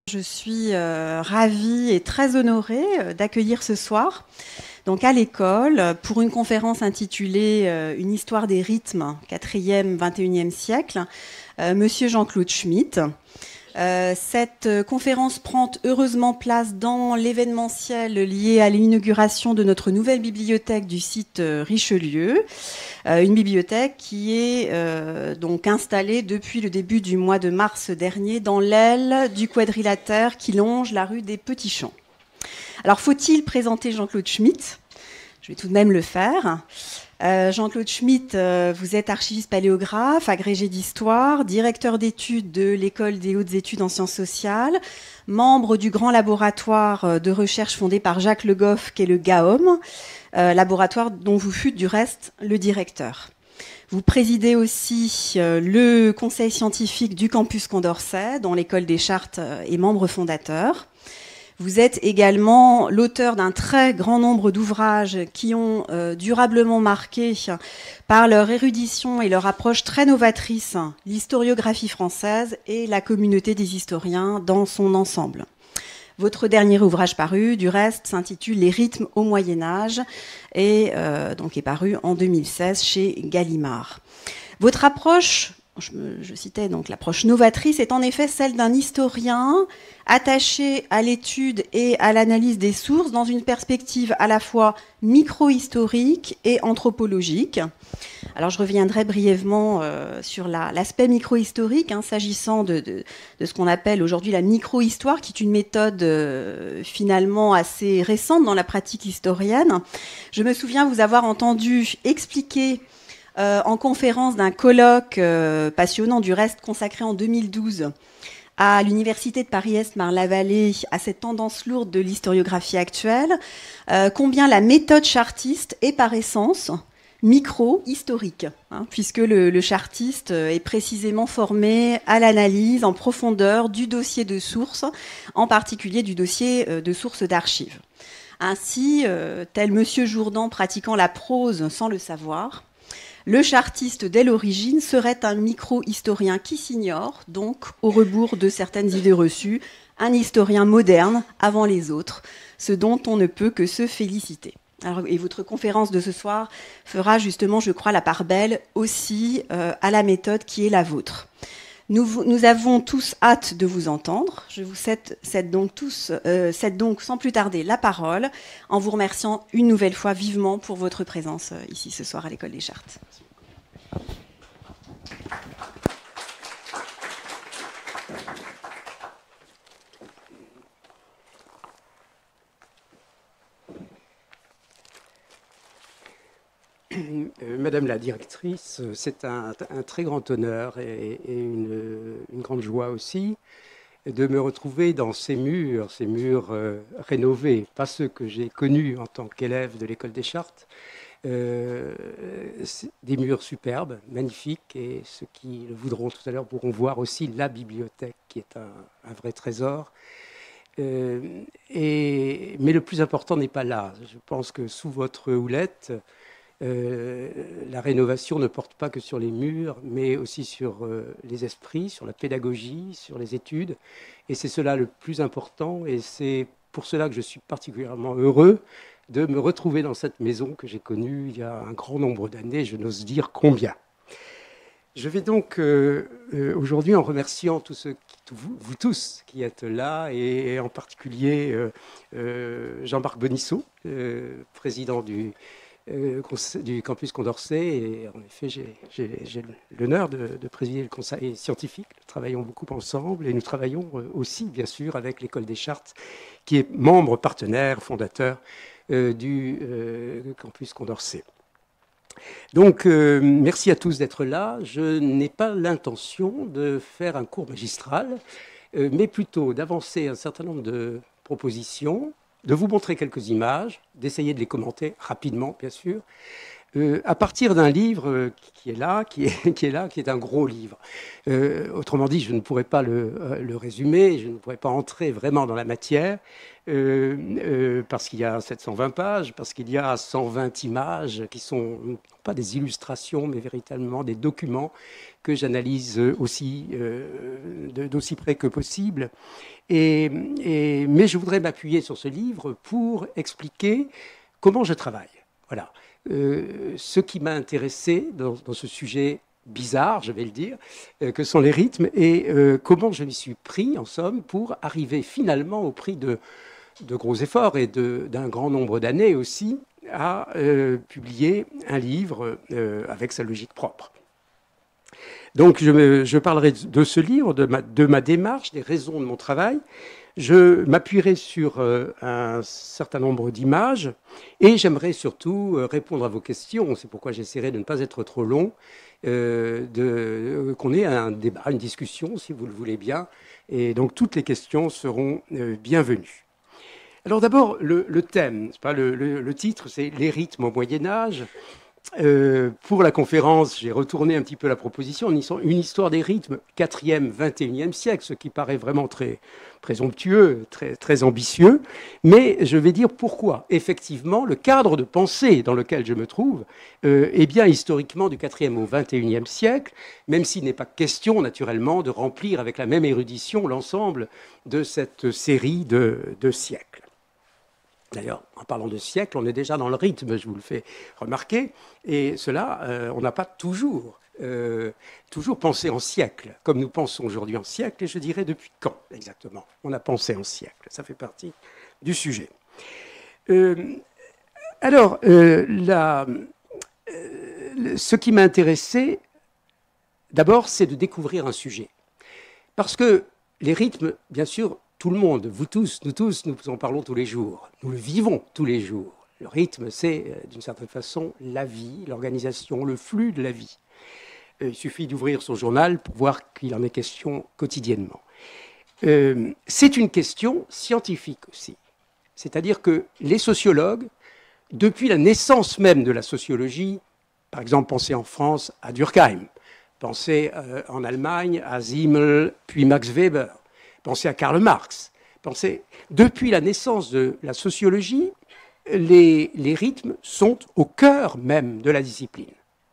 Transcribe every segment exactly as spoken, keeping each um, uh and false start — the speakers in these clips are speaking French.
Je suis euh, ravie et très honorée euh, d'accueillir ce soir, donc à l'école, pour une conférence intitulée euh, Une histoire des rythmes, quatrième vingt et unième siècle, euh, Monsieur Jean-Claude Schmitt. Euh, cette conférence prend heureusement place dans l'événementiel lié à l'inauguration de notre nouvelle bibliothèque du site euh, Richelieu. Euh, une bibliothèque qui est euh, donc installée depuis le début du mois de mars dernier dans l'aile du quadrilatère qui longe la rue des Petits Champs. Alors, faut-il présenter Jean-Claude Schmitt ? Je vais tout de même le faire. Euh, Jean-Claude Schmitt, euh, vous êtes archiviste paléographe, agrégé d'histoire, directeur d'études de l'École des hautes études en sciences sociales, membre du grand laboratoire de recherche fondé par Jacques Le Goff, qui est le GAOM, euh, laboratoire dont vous fûtes du reste le directeur. Vous présidez aussi euh, le conseil scientifique du campus Condorcet, dont l'École des Chartes est membre fondateur. Vous êtes également l'auteur d'un très grand nombre d'ouvrages qui ont euh, durablement marqué par leur érudition et leur approche très novatrice l'historiographie française et la communauté des historiens dans son ensemble. Votre dernier ouvrage paru, du reste, s'intitule Les rythmes au Moyen-Âge et euh, donc est paru en deux mille seize chez Gallimard. Votre approche, je, je citais donc l'approche novatrice, est en effet celle d'un historien attaché à l'étude et à l'analyse des sources dans une perspective à la fois micro-historique et anthropologique. Alors je reviendrai brièvement euh, sur la, l'aspect micro-historique, hein, s'agissant de, de, de ce qu'on appelle aujourd'hui la micro-histoire, qui est une méthode euh, finalement assez récente dans la pratique historienne. Je me souviens vous avoir entendu expliquer euh, en conférence d'un colloque euh, passionnant, du reste consacré en deux mille douze, à l'Université de Paris-Est Marne-la-Vallée, à cette tendance lourde de l'historiographie actuelle, euh, combien la méthode chartiste est par essence micro-historique, hein, puisque le, le chartiste est précisément formé à l'analyse en profondeur du dossier de source, en particulier du dossier de source d'archives. Ainsi, euh, tel Monsieur Jourdan pratiquant la prose sans le savoir, le chartiste, dès l'origine, serait un micro-historien qui s'ignore, donc, au rebours de certaines idées reçues, un historien moderne avant les autres, ce dont on ne peut que se féliciter. Alors, et votre conférence de ce soir fera justement, je crois, la part belle aussi euh, à la méthode qui est la vôtre. Nous, nous avons tous hâte de vous entendre. Je vous cède, cède, donc tous, euh, cède donc sans plus tarder la parole, en vous remerciant une nouvelle fois vivement pour votre présence euh, ici ce soir à l'École des Chartes. Madame la directrice, c'est un, un très grand honneur et, et une, une grande joie aussi de me retrouver dans ces murs, ces murs euh, rénovés, pas ceux que j'ai connus en tant qu'élève de l'École des Chartes, euh, des murs superbes, magnifiques, et ceux qui le voudront tout à l'heure pourront voir aussi la bibliothèque qui est un, un vrai trésor. Euh, et, mais le plus important n'est pas là. Je pense que sous votre houlette, Euh, la rénovation ne porte pas que sur les murs, mais aussi sur euh, les esprits, sur la pédagogie, sur les études. Et c'est cela le plus important. Et c'est pour cela que je suis particulièrement heureux de me retrouver dans cette maison que j'ai connue il y a un grand nombre d'années, je n'ose dire combien. Je vais donc euh, euh, aujourd'hui, en remerciant tous ceux qui, vous, vous tous qui êtes là, et, et en particulier euh, euh, Jean-Marc Bonissot, euh, président du Euh, du campus Condorcet, et en effet j'ai l'honneur de, de présider le conseil scientifique. Nous travaillons beaucoup ensemble et nous travaillons aussi bien sûr avec l'École des Chartes qui est membre partenaire fondateur euh, du euh, campus Condorcet. Donc euh, merci à tous d'être là. Je n'ai pas l'intention de faire un cours magistral, euh, mais plutôt d'avancer un certain nombre de propositions, de vous montrer quelques images, d'essayer de les commenter rapidement, bien sûr, euh, à partir d'un livre euh, qui est là, qui est, qui est là, qui est un gros livre. Euh, autrement dit, je ne pourrais pas le, euh, le résumer, je ne pourrais pas entrer vraiment dans la matière, euh, euh, parce qu'il y a sept cent vingt pages, parce qu'il y a cent vingt images qui sont non pas des illustrations, mais véritablement des documents que j'analyse aussi euh, d'aussi près que possible. Et, et, mais je voudrais m'appuyer sur ce livre pour expliquer comment je travaille. Voilà. Euh, ce qui m'a intéressé dans, dans ce sujet bizarre, je vais le dire, euh, que sont les rythmes, et euh, comment je m'y suis pris, en somme, pour arriver finalement, au prix de, de gros efforts et d'un grand nombre d'années aussi, à euh, publier un livre euh, avec sa logique propre. Donc, je, me, je parlerai de ce livre, de ma, de ma démarche, des raisons de mon travail. Je m'appuierai sur euh, un certain nombre d'images et j'aimerais surtout euh, répondre à vos questions. C'est pourquoi j'essaierai de ne pas être trop long, euh, euh, qu'on ait un débat, une discussion, si vous le voulez bien. Et donc, toutes les questions seront euh, bienvenues. Alors d'abord, le, le thème, c'est pas le, le, le titre, c'est « Les rythmes au Moyen-Âge ». Euh, pour la conférence, j'ai retourné un petit peu la proposition, une histoire des rythmes quatrième, vingt et unième siècle, ce qui paraît vraiment très présomptueux, très, très ambitieux, mais je vais dire pourquoi. Effectivement, le cadre de pensée dans lequel je me trouve euh, est bien historiquement du quatrième au vingt et unième siècle, même s'il n'est pas question naturellement de remplir avec la même érudition l'ensemble de cette série de, de siècles. D'ailleurs, en parlant de siècle, on est déjà dans le rythme, je vous le fais remarquer, et cela, euh, on n'a pas toujours, euh, toujours pensé en siècle, comme nous pensons aujourd'hui en siècle, et je dirais depuis quand exactement on a pensé en siècle. Ça fait partie du sujet. Euh, alors, euh, la, euh, ce qui m'a intéressé, d'abord, c'est de découvrir un sujet. Parce que les rythmes, bien sûr, tout le monde, vous tous, nous tous, nous en parlons tous les jours. Nous le vivons tous les jours. Le rythme, c'est d'une certaine façon la vie, l'organisation, le flux de la vie. Il suffit d'ouvrir son journal pour voir qu'il en est question quotidiennement. Euh, c'est une question scientifique aussi. C'est-à-dire que les sociologues, depuis la naissance même de la sociologie, par exemple, pensez en France à Durkheim, pensez euh, en Allemagne à Simmel, puis Max Weber, pensez à Karl Marx. Pensez, depuis la naissance de la sociologie, les, les rythmes sont au cœur même de la discipline.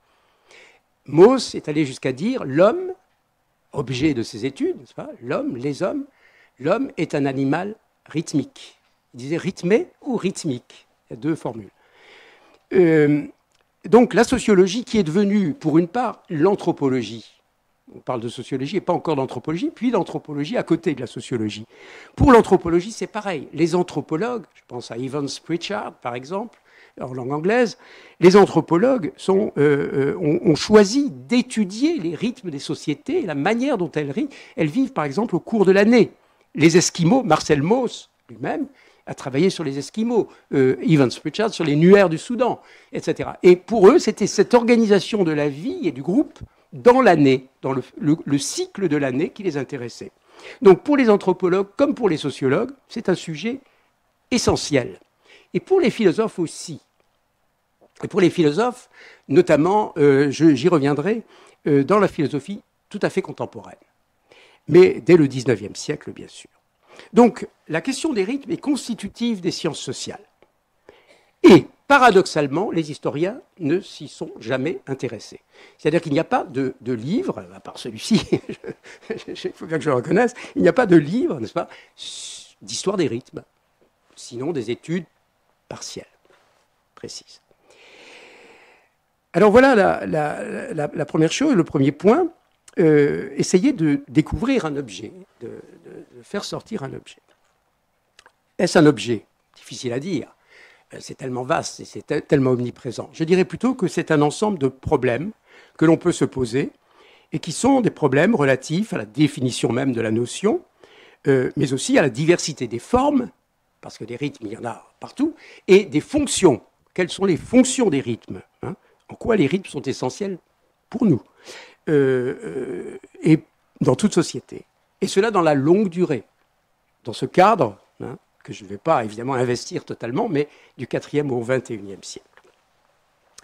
Mauss est allé jusqu'à dire l'homme, objet de ses études, n'est-ce pas, l'homme, les hommes, l'homme est un animal rythmique. Il disait rythmé ou rythmique. Il y a deux formules. Euh, donc la sociologie qui est devenue, pour une part, l'anthropologie. On parle de sociologie et pas encore d'anthropologie, puis l'anthropologie à côté de la sociologie. Pour l'anthropologie, c'est pareil. Les anthropologues, je pense à Evans Pritchard, par exemple, en langue anglaise, les anthropologues sont, euh, ont, ont choisi d'étudier les rythmes des sociétés et la manière dont elles, elles vivent, par exemple, au cours de l'année. Les Esquimaux, Marcel Mauss, lui-même, a travaillé sur les Esquimaux, euh, Evans Pritchard sur les Nuers du Soudan, et cetera. Et pour eux, c'était cette organisation de la vie et du groupe dans l'année, dans le, le, le cycle de l'année qui les intéressait. Donc pour les anthropologues comme pour les sociologues, c'est un sujet essentiel. Et pour les philosophes aussi. Et pour les philosophes, notamment, euh, j'y reviendrai, euh, dans la philosophie tout à fait contemporaine. Mais dès le dix-neuvième siècle, bien sûr. Donc la question des rythmes est constitutive des sciences sociales. Et paradoxalement, les historiens ne s'y sont jamais intéressés. C'est-à-dire qu'il n'y a pas de, de livre, à part celui-ci, il faut bien que je le reconnaisse, il n'y a pas de livre, n'est-ce pas, d'histoire des rythmes, sinon des études partielles, précises. Alors voilà la, la, la, la première chose, le premier point, euh, essayer de découvrir un objet, de, de, de faire sortir un objet. Est-ce un objet? Difficile à dire. C'est tellement vaste et c'est tellement omniprésent. Je dirais plutôt que c'est un ensemble de problèmes que l'on peut se poser et qui sont des problèmes relatifs à la définition même de la notion, euh, mais aussi à la diversité des formes, parce que des rythmes, il y en a partout, et des fonctions. Quelles sont les fonctions des rythmes, hein? En quoi les rythmes sont essentiels pour nous, euh, euh, et dans toute société. Et cela dans la longue durée. Dans ce cadre, hein, que je ne vais pas évidemment investir totalement, mais du quatrième au vingt et unième siècle.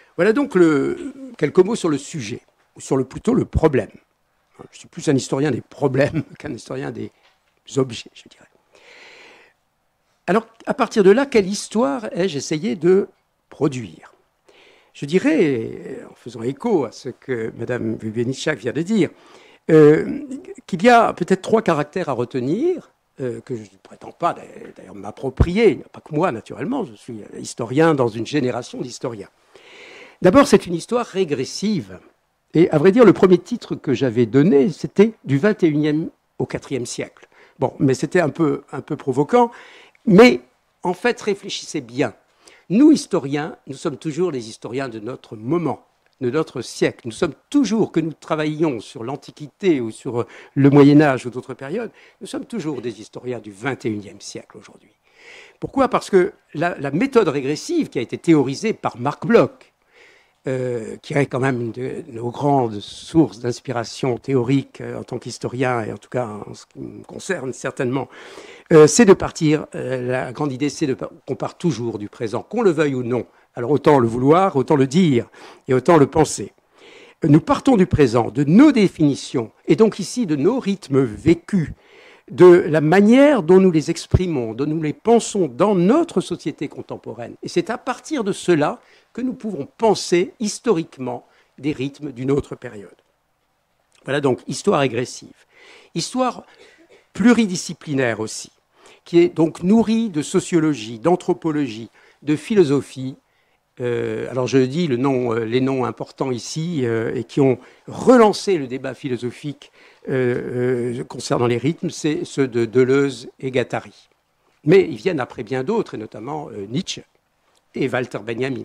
Voilà donc le, quelques mots sur le sujet, ou sur le, plutôt le problème. Je suis plus un historien des problèmes qu'un historien des objets, je dirais. Alors, à partir de là, quelle histoire ai-je essayé de produire? Je dirais, en faisant écho à ce que Mme Bubenitschak vient de dire, euh, qu'il y a peut-être trois caractères à retenir, euh, que je ne prétends pas d'ailleurs m'approprier, il n'y a pas que moi naturellement, je suis historien dans une génération d'historiens. D'abord, c'est une histoire régressive. Et à vrai dire, le premier titre que j'avais donné, c'était du vingt et unième au quatrième siècle. Bon, mais c'était un peu, un peu provoquant. Mais en fait, réfléchissez bien. Nous, historiens, nous sommes toujours les historiens de notre moment, de notre siècle. Nous sommes toujours, que nous travaillions sur l'Antiquité ou sur le Moyen-Âge ou d'autres périodes, nous sommes toujours des historiens du vingt et unième siècle aujourd'hui. Pourquoi? Parce que la, la méthode régressive qui a été théorisée par Marc Bloch, Euh, qui est quand même une de nos grandes sources d'inspiration théorique euh, en tant qu'historien, et en tout cas en ce qui me concerne certainement, euh, c'est de partir, euh, la grande idée c'est qu'on part toujours du présent, qu'on le veuille ou non. Alors autant le vouloir, autant le dire, et autant le penser. Nous partons du présent, de nos définitions, et donc ici de nos rythmes vécus, de la manière dont nous les exprimons, dont nous les pensons dans notre société contemporaine. Et c'est à partir de cela que nous pouvons penser historiquement des rythmes d'une autre période. Voilà donc histoire régressive. Histoire pluridisciplinaire aussi, qui est donc nourrie de sociologie, d'anthropologie, de philosophie. Euh, alors je dis le nom, euh, les noms importants ici euh, et qui ont relancé le débat philosophique euh, euh, concernant les rythmes, c'est ceux de Deleuze et Guattari. Mais ils viennent après bien d'autres, et notamment euh, Nietzsche et Walter Benjamin.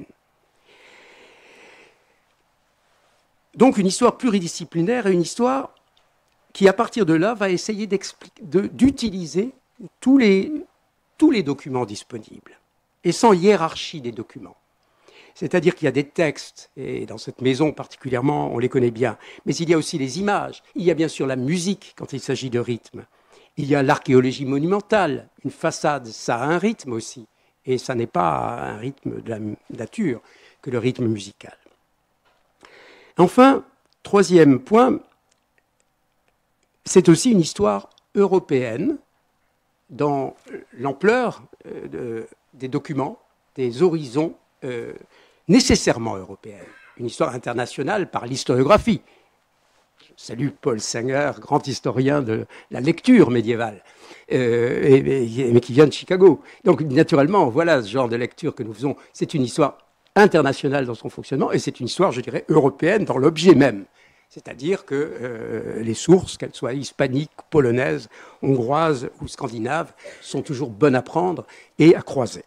Donc une histoire pluridisciplinaire et une histoire qui, à partir de là, va essayer d'utiliser tous les, tous les documents disponibles, et sans hiérarchie des documents. C'est-à-dire qu'il y a des textes, et dans cette maison particulièrement, on les connaît bien, mais il y a aussi les images, il y a bien sûr la musique quand il s'agit de rythme, il y a l'archéologie monumentale, une façade, ça a un rythme aussi, et ça n'est pas un rythme de la nature que le rythme musical. Enfin, troisième point, c'est aussi une histoire européenne dans l'ampleur euh, des documents, des horizons euh, nécessairement européens. Une histoire internationale par l'historiographie. Je salue Paul Singer, grand historien de la lecture médiévale, euh, et, et, mais qui vient de Chicago. Donc naturellement, voilà ce genre de lecture que nous faisons. C'est une histoire internationale dans son fonctionnement, et c'est une histoire, je dirais, européenne dans l'objet même. C'est-à-dire que euh, les sources, qu'elles soient hispaniques, polonaises, hongroises ou scandinaves, sont toujours bonnes à prendre et à croiser.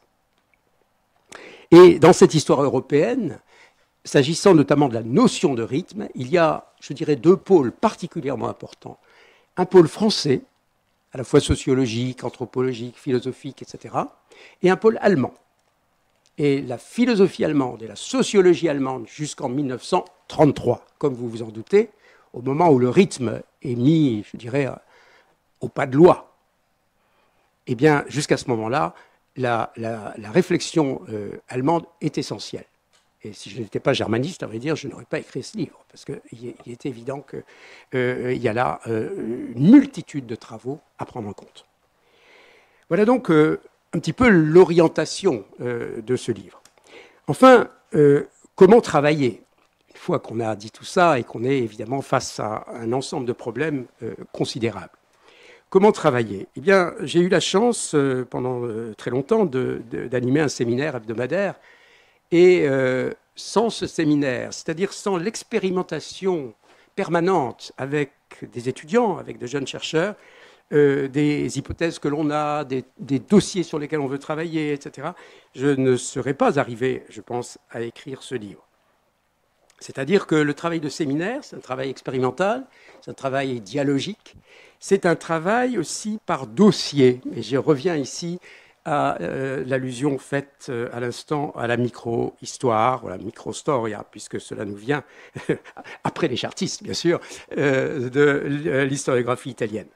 Et dans cette histoire européenne, s'agissant notamment de la notion de rythme, il y a, je dirais, deux pôles particulièrement importants. Un pôle français, à la fois sociologique, anthropologique, philosophique, et cetera, et un pôle allemand. Et la philosophie allemande et la sociologie allemande jusqu'en mille neuf cent trente-trois, comme vous vous en doutez, au moment où le rythme est mis, je dirais, au pas de loi. Eh bien, jusqu'à ce moment-là, la, la, la réflexion euh, allemande est essentielle. Et si je n'étais pas germaniste, à vrai dire, je n'aurais pas écrit ce livre, parce qu'il il est évident qu'il euh, y a là euh, une multitude de travaux à prendre en compte. Voilà donc euh, un petit peu l'orientation euh, de ce livre. Enfin, euh, comment travailler? Une fois qu'on a dit tout ça et qu'on est évidemment face à un ensemble de problèmes euh, considérables. Comment travailler? Eh bien, j'ai eu la chance, euh, pendant euh, très longtemps, d'animer un séminaire hebdomadaire. Et euh, sans ce séminaire, c'est-à-dire sans l'expérimentation permanente avec des étudiants, avec de jeunes chercheurs, euh, des hypothèses que l'on a, des, des dossiers sur lesquels on veut travailler, et cetera, je ne serais pas arrivé, je pense, à écrire ce livre. C'est-à-dire que le travail de séminaire, c'est un travail expérimental, c'est un travail dialogique, c'est un travail aussi par dossier. Et je reviens ici à euh, l'allusion faite euh, à l'instant à la micro-histoire, ou la micro-storia, puisque cela nous vient, après les chartistes, bien sûr, euh, de l'historiographie italienne.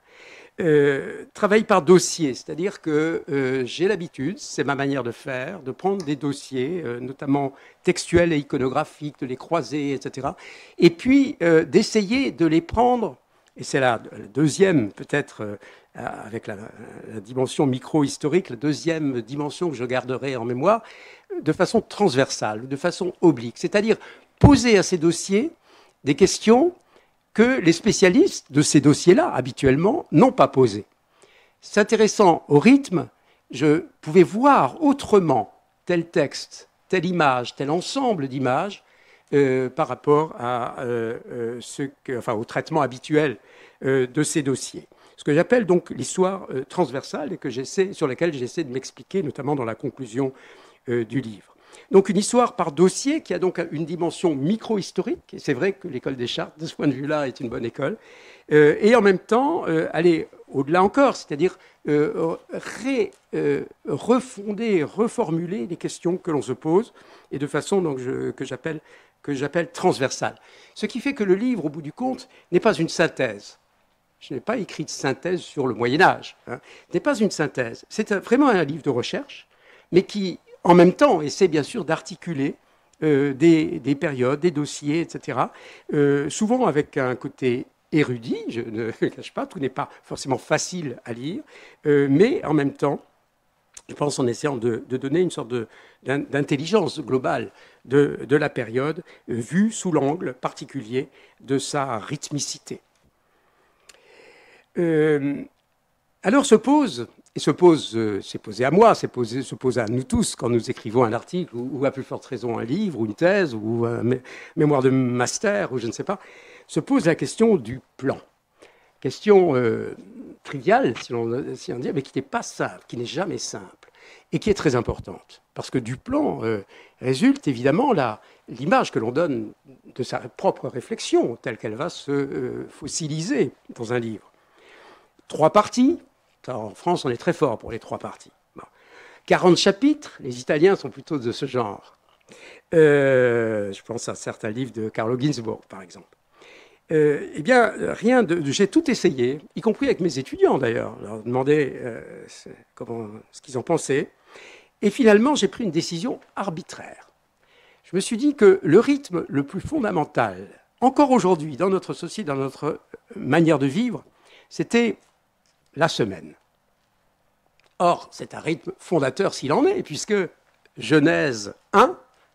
Euh, travaille par dossier, c'est-à-dire que euh, j'ai l'habitude, c'est ma manière de faire, de prendre des dossiers, euh, notamment textuels et iconographiques, de les croiser, et cetera. Et puis euh, d'essayer de les prendre, et c'est la, la deuxième peut-être, euh, avec la, la dimension micro-historique, la deuxième dimension que je garderai en mémoire, de façon transversale, de façon oblique, c'est-à-dire poser à ces dossiers des questions que les spécialistes de ces dossiers-là, habituellement, n'ont pas posées. S'intéressant au rythme, je pouvais voir autrement tel texte, telle image, tel ensemble d'images euh, par rapport à, euh, euh, ce que, enfin, au traitement habituel euh, de ces dossiers. Ce que j'appelle donc l'histoire euh, transversale et que j'essaie, sur laquelle j'essaie de m'expliquer, notamment dans la conclusion euh, du livre. Donc une histoire par dossier qui a donc une dimension micro-historique, et c'est vrai que l'école des Chartes, de ce point de vue-là, est une bonne école, euh, et en même temps, euh, aller au-delà encore, c'est-à-dire euh, ré, euh, refonder, reformuler les questions que l'on se pose, et de façon donc, je, que j'appelle que j'appelle transversale. Ce qui fait que le livre, au bout du compte, n'est pas une synthèse. Je n'ai pas écrit de synthèse sur le Moyen-Âge, hein. Ce n'est pas une synthèse. C'est vraiment un livre de recherche, mais qui en même temps, essaie bien sûr d'articuler euh, des, des périodes, des dossiers, et cetera. Euh, souvent avec un côté érudit, je ne le cache pas, tout n'est pas forcément facile à lire, euh, mais en même temps, je pense en essayant de, de donner une sorte de, d'intelligence globale de, de la période, euh, vue sous l'angle particulier de sa rythmicité. Euh, alors se pose... Et se pose, euh, c'est posé à moi, c'est posé, se pose à nous tous quand nous écrivons un article, ou, ou à plus forte raison un livre, ou une thèse, ou un mé mémoire de master, ou je ne sais pas, se pose la question du plan. Question euh, triviale, si on, si on dit, mais qui n'est pas simple, qui n'est jamais simple, et qui est très importante. Parce que du plan euh, résulte évidemment l'image que l'on donne de sa propre réflexion, telle qu'elle va se euh, fossiliser dans un livre. Trois parties. En France, on est très fort pour les trois parties. Bon. quarante chapitres, les Italiens sont plutôt de ce genre. Euh, je pense à certains livres de Carlo Ginzburg, par exemple. Euh, eh bien, rien de, j'ai tout essayé, y compris avec mes étudiants d'ailleurs, leur demander euh, comment, ce qu'ils en pensaient. Et finalement, j'ai pris une décision arbitraire. Je me suis dit que le rythme le plus fondamental, encore aujourd'hui, dans notre société, dans notre manière de vivre, c'était la semaine. Or, c'est un rythme fondateur s'il en est, puisque Genèse un,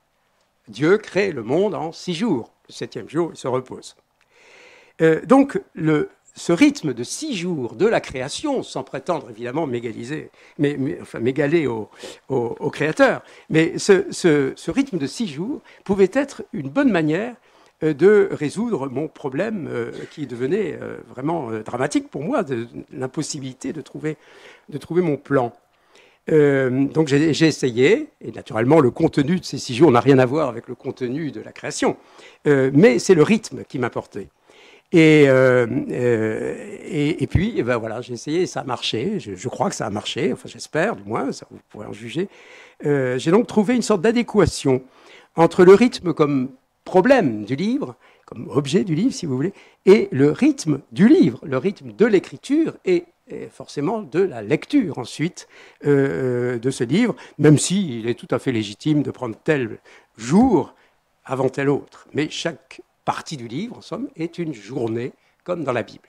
Dieu crée le monde en six jours. Le septième jour, il se repose. Euh, donc, le, ce rythme de six jours de la création, sans prétendre évidemment mégaliser, mais, mais, enfin, mégaler au, au, au Créateur, mais ce, ce, ce rythme de six jours pouvait être une bonne manière de résoudre mon problème euh, qui devenait euh, vraiment euh, dramatique pour moi, de, de l'impossibilité de trouver, de trouver mon plan. Euh, donc j'ai essayé, et naturellement le contenu de ces six jours n'a rien à voir avec le contenu de la création, euh, mais c'est le rythme qui m'importait. Et, euh, euh, et, et puis, et ben voilà, j'ai essayé et ça a marché. Je, je crois que ça a marché, enfin j'espère du moins, ça, vous pourrez en juger. Euh, j'ai donc trouvé une sorte d'adéquation entre le rythme comme problème du livre, comme objet du livre, si vous voulez, et le rythme du livre, le rythme de l'écriture et, et forcément de la lecture ensuite euh, de ce livre, même s'il est tout à fait légitime de prendre tel jour avant tel autre. Mais chaque partie du livre, en somme, est une journée, comme dans la Bible.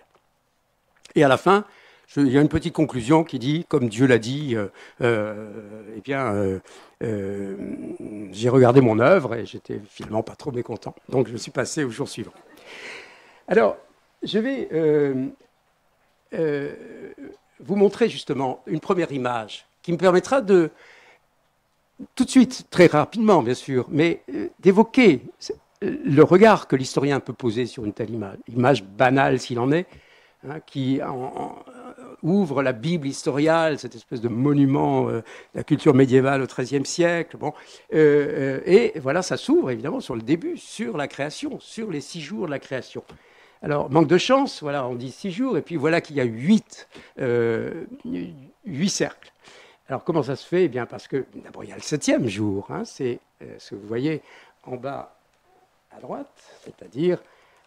Et à la fin, je, il y a une petite conclusion qui dit, comme Dieu l'a dit, euh, euh, eh bien, euh, euh, j'ai regardé mon œuvre et j'étais finalement pas trop mécontent. Donc, je suis passé au jour suivant. Alors, je vais euh, euh, vous montrer justement une première image qui me permettra de, tout de suite, très rapidement, bien sûr, mais euh, d'évoquer le regard que l'historien peut poser sur une telle image, image banale s'il en est, hein, qui en, en, ouvre la Bible historiale, cette espèce de monument euh, de la culture médiévale au treizième siècle. Bon, euh, et voilà, ça s'ouvre évidemment sur le début, sur la création, sur les six jours de la création. Alors, manque de chance, voilà, on dit six jours, et puis voilà qu'il y a huit, euh, huit cercles. Alors, comment ça se fait? Eh bien, parce que d'abord, il y a le septième jour, hein, c'est euh, ce que vous voyez en bas à droite, c'est-à-dire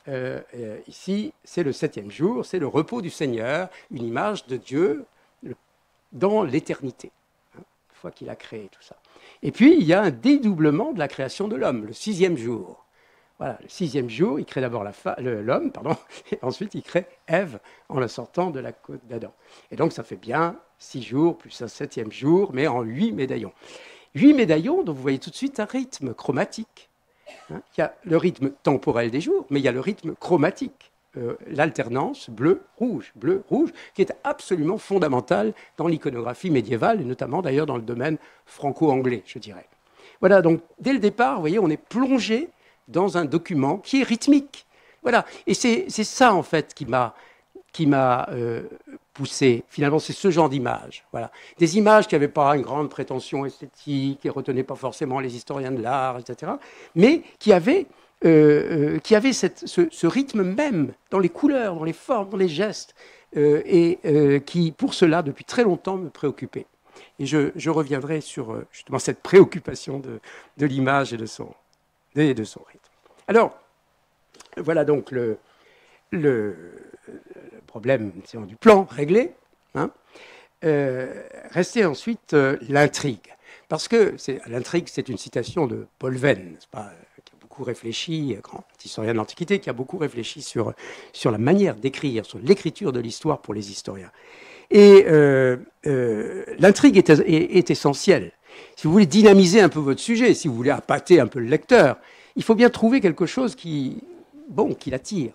euh, euh, ici, c'est le septième jour, c'est le repos du Seigneur, une image de Dieu le, dans l'éternité, hein, une fois qu'il a créé tout ça. Et puis, il y a un dédoublement de la création de l'homme, le sixième jour. Voilà, le sixième jour, il crée d'abord l'homme, pardon, et ensuite il crée Ève en la sortant de la côte d'Adam. Et donc ça fait bien six jours plus un septième jour, mais en huit médaillons. Huit médaillons, dont vous voyez tout de suite un rythme chromatique. Hein, il y a le rythme temporel des jours, mais il y a le rythme chromatique, euh, l'alternance bleu-rouge, bleu-rouge, qui est absolument fondamentale dans l'iconographie médiévale, et notamment d'ailleurs dans le domaine franco-anglais, je dirais. Voilà, donc dès le départ, vous voyez, on est plongé dans un document qui est rythmique. Voilà. Et c'est ça, en fait, qui m'a qui m'a euh, poussé. Finalement, c'est ce genre d'image. Voilà. Des images qui n'avaient pas une grande prétention esthétique, qui ne retenaient pas forcément les historiens de l'art, et cetera, mais qui avaient, euh, euh, qui avaient cette, ce, ce rythme même dans les couleurs, dans les formes, dans les gestes, euh, et euh, qui, pour cela, depuis très longtemps, me préoccupaient. Et je, je reviendrai sur, justement, cette préoccupation de, de l'image et de son, et de son rythme. Alors, voilà donc le, le, le problème du plan réglé. Hein. Euh, restait ensuite euh, l'intrigue. Parce que l'intrigue, c'est une citation de Paul Venn, pas, qui a beaucoup réfléchi, grand historien de l'Antiquité, qui a beaucoup réfléchi sur, sur la manière d'écrire, sur l'écriture de l'histoire pour les historiens. Et euh, euh, l'intrigue est, est, est essentielle. Si vous voulez dynamiser un peu votre sujet, si vous voulez appâter un peu le lecteur, il faut bien trouver quelque chose qui, bon, qui l'attire,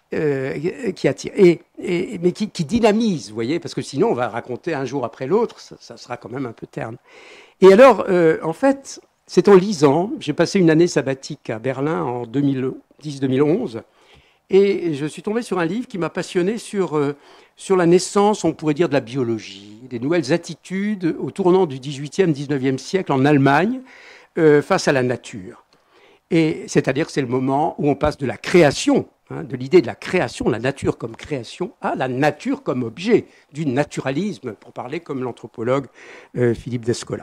euh, qui attire, et, et, mais qui, qui dynamise, vous voyez, parce que sinon on va raconter un jour après l'autre, ça, ça sera quand même un peu terne. Et alors, euh, en fait, c'est en lisant, j'ai passé une année sabbatique à Berlin en deux mille dix deux mille onze, et je suis tombé sur un livre qui m'a passionné sur, euh, sur la naissance, on pourrait dire, de la biologie, des nouvelles attitudes au tournant du dix-huitième dix-neuvième siècle en Allemagne euh, face à la nature. Et c'est-à-dire que c'est le moment où on passe de la création, hein, de l'idée de la création, la nature comme création, à la nature comme objet, du naturalisme, pour parler comme l'anthropologue euh, Philippe Descola.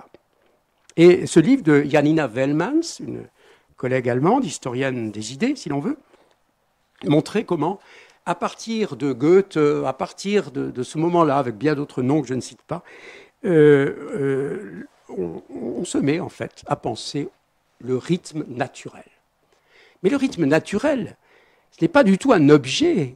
Et ce livre de Janina Wellmans, une collègue allemande, historienne des idées, si l'on veut, montrait comment, à partir de Goethe, à partir de, de ce moment-là, avec bien d'autres noms que je ne cite pas, euh, euh, on, on se met en fait à penser le rythme naturel. Mais le rythme naturel, ce n'est pas du tout un objet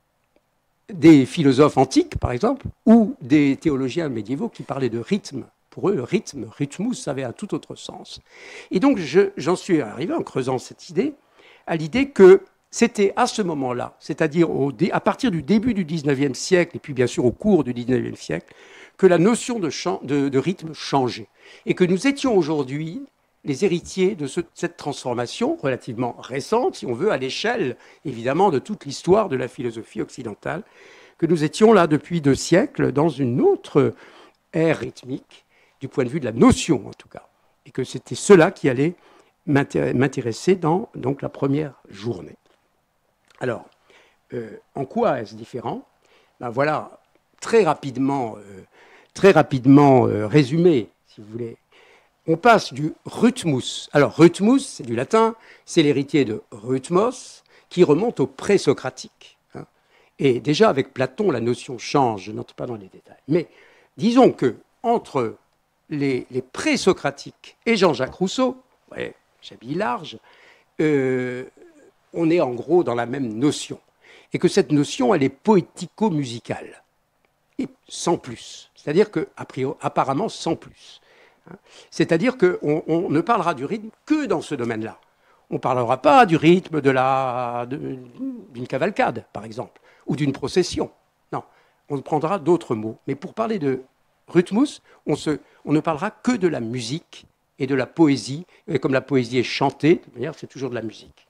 des philosophes antiques, par exemple, ou des théologiens médiévaux qui parlaient de rythme. Pour eux, le rythme, rythmus, avait un tout autre sens. Et donc, j'en suis arrivé, en creusant cette idée, à l'idée que c'était à ce moment-là, c'est-à-dire à partir du début du dix-neuvième siècle, et puis bien sûr au cours du dix-neuvième siècle, que la notion de, de, de rythme changeait. Et que nous étions aujourd'hui les héritiers de ce, cette transformation relativement récente, si on veut, à l'échelle, évidemment, de toute l'histoire de la philosophie occidentale, que nous étions là depuis deux siècles dans une autre ère rythmique, du point de vue de la notion, en tout cas. Et que c'était cela qui allait m'intéresser dans donc, la première journée. Alors, euh, en quoi est-ce différent? Ben voilà, très rapidement, euh, très rapidement euh, résumé, si vous voulez. On passe du rhythmus. Alors, rhythmus, c'est du latin, c'est l'héritier de rhythmos, qui remonte au pré-socratique. Hein. Et déjà, avec Platon, la notion change, je n'entre pas dans les détails. Mais disons que entre les, les pré-socratiques et Jean-Jacques Rousseau, ouais, j'habille large, euh, on est en gros dans la même notion. Et que cette notion, elle est poético-musicale. Et sans plus. C'est-à-dire que, a priori, apparemment, sans plus. C'est-à-dire qu'on on ne parlera du rythme que dans ce domaine-là. On ne parlera pas du rythme de la, de, d'une cavalcade, par exemple, ou d'une procession. Non, on prendra d'autres mots. Mais pour parler de rhythmus, on, se, on ne parlera que de la musique et de la poésie. Et comme la poésie est chantée, de toute manière, c'est toujours de la musique.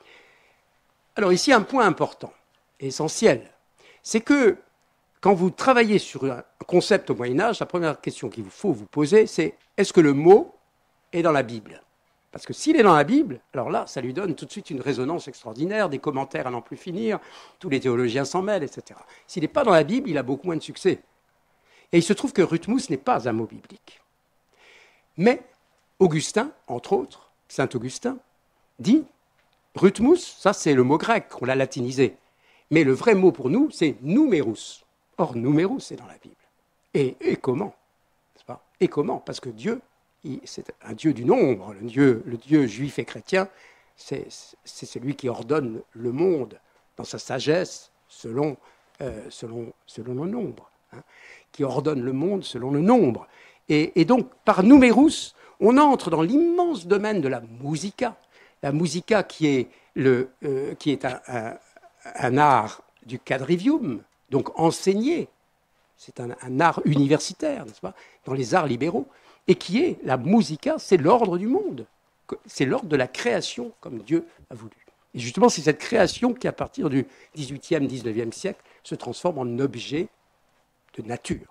Alors ici, un point important, essentiel, c'est que quand vous travaillez sur un concept au Moyen-Âge, la première question qu'il faut vous poser, c'est est-ce que le mot est dans la Bible? Parce que s'il est dans la Bible, alors là, ça lui donne tout de suite une résonance extraordinaire, des commentaires à n'en plus finir, tous les théologiens s'en mêlent, et cetera. S'il n'est pas dans la Bible, il a beaucoup moins de succès. Et il se trouve que rhythmus n'est pas un mot biblique. Mais Augustin, entre autres, Saint Augustin, dit Rhythmus, ça c'est le mot grec, on l'a latinisé. Mais le vrai mot pour nous, c'est numerus. Or, numerus, c'est dans la Bible. Et, et comment, n'est-ce pas? Et comment? Parce que Dieu, c'est un Dieu du nombre. Le Dieu, le Dieu juif et chrétien, c'est celui qui ordonne le monde dans sa sagesse selon, euh, selon, selon le nombre. Hein, qui ordonne le monde selon le nombre. Et, et donc, par numerus, on entre dans l'immense domaine de la musica. La musica qui est, le, euh, qui est un, un, un art du quadrivium, donc enseigné. C'est un, un art universitaire, n'est-ce pas, dans les arts libéraux. Et qui est, la musica, c'est l'ordre du monde. C'est l'ordre de la création, comme Dieu a voulu. Et justement, c'est cette création qui, à partir du dix-huitième, dix-neuvième siècle, se transforme en objet de nature.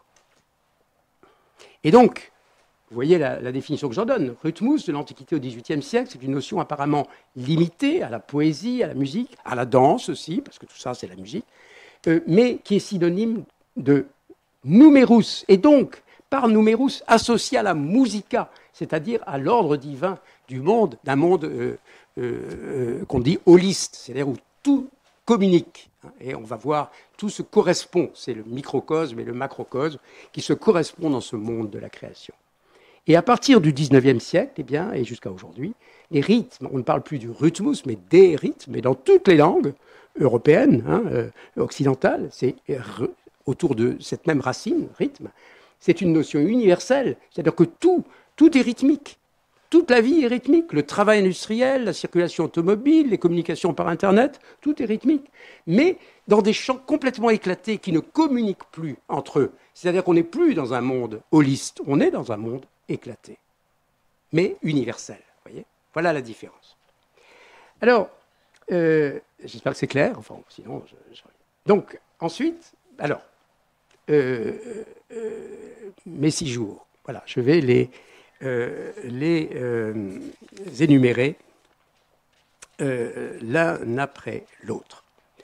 Et donc, vous voyez la, la définition que j'en donne. Rhythmus, de l'Antiquité au dix-huitième siècle, c'est une notion apparemment limitée à la poésie, à la musique, à la danse aussi, parce que tout ça, c'est la musique, euh, mais qui est synonyme de numerus. Et donc, par numerus, associé à la musica, c'est-à-dire à, à l'ordre divin du monde, d'un monde euh, euh, qu'on dit holiste, c'est-à-dire où tout communique. Et on va voir, tout se correspond, c'est le microcosme et le macrocosme qui se correspondent dans ce monde de la création. Et à partir du dix-neuvième siècle, eh bien, et jusqu'à aujourd'hui, les rythmes, on ne parle plus du rhythmus, mais des rythmes, et dans toutes les langues européennes, hein, euh, occidentales, c'est autour de cette même racine, rythme, c'est une notion universelle, c'est-à-dire que tout, tout est rythmique. Toute la vie est rythmique. Le travail industriel, la circulation automobile, les communications par Internet, tout est rythmique. Mais dans des champs complètement éclatés qui ne communiquent plus entre eux. C'est-à-dire qu'on n'est plus dans un monde holiste, on est dans un monde éclaté, mais universel. Voyez, voilà la différence. Alors, euh, j'espère que c'est clair. Enfin, sinon, je, je... donc ensuite, alors, euh, euh, mes six jours. Voilà, je vais les Euh, les euh, énumérer euh, l'un après l'autre.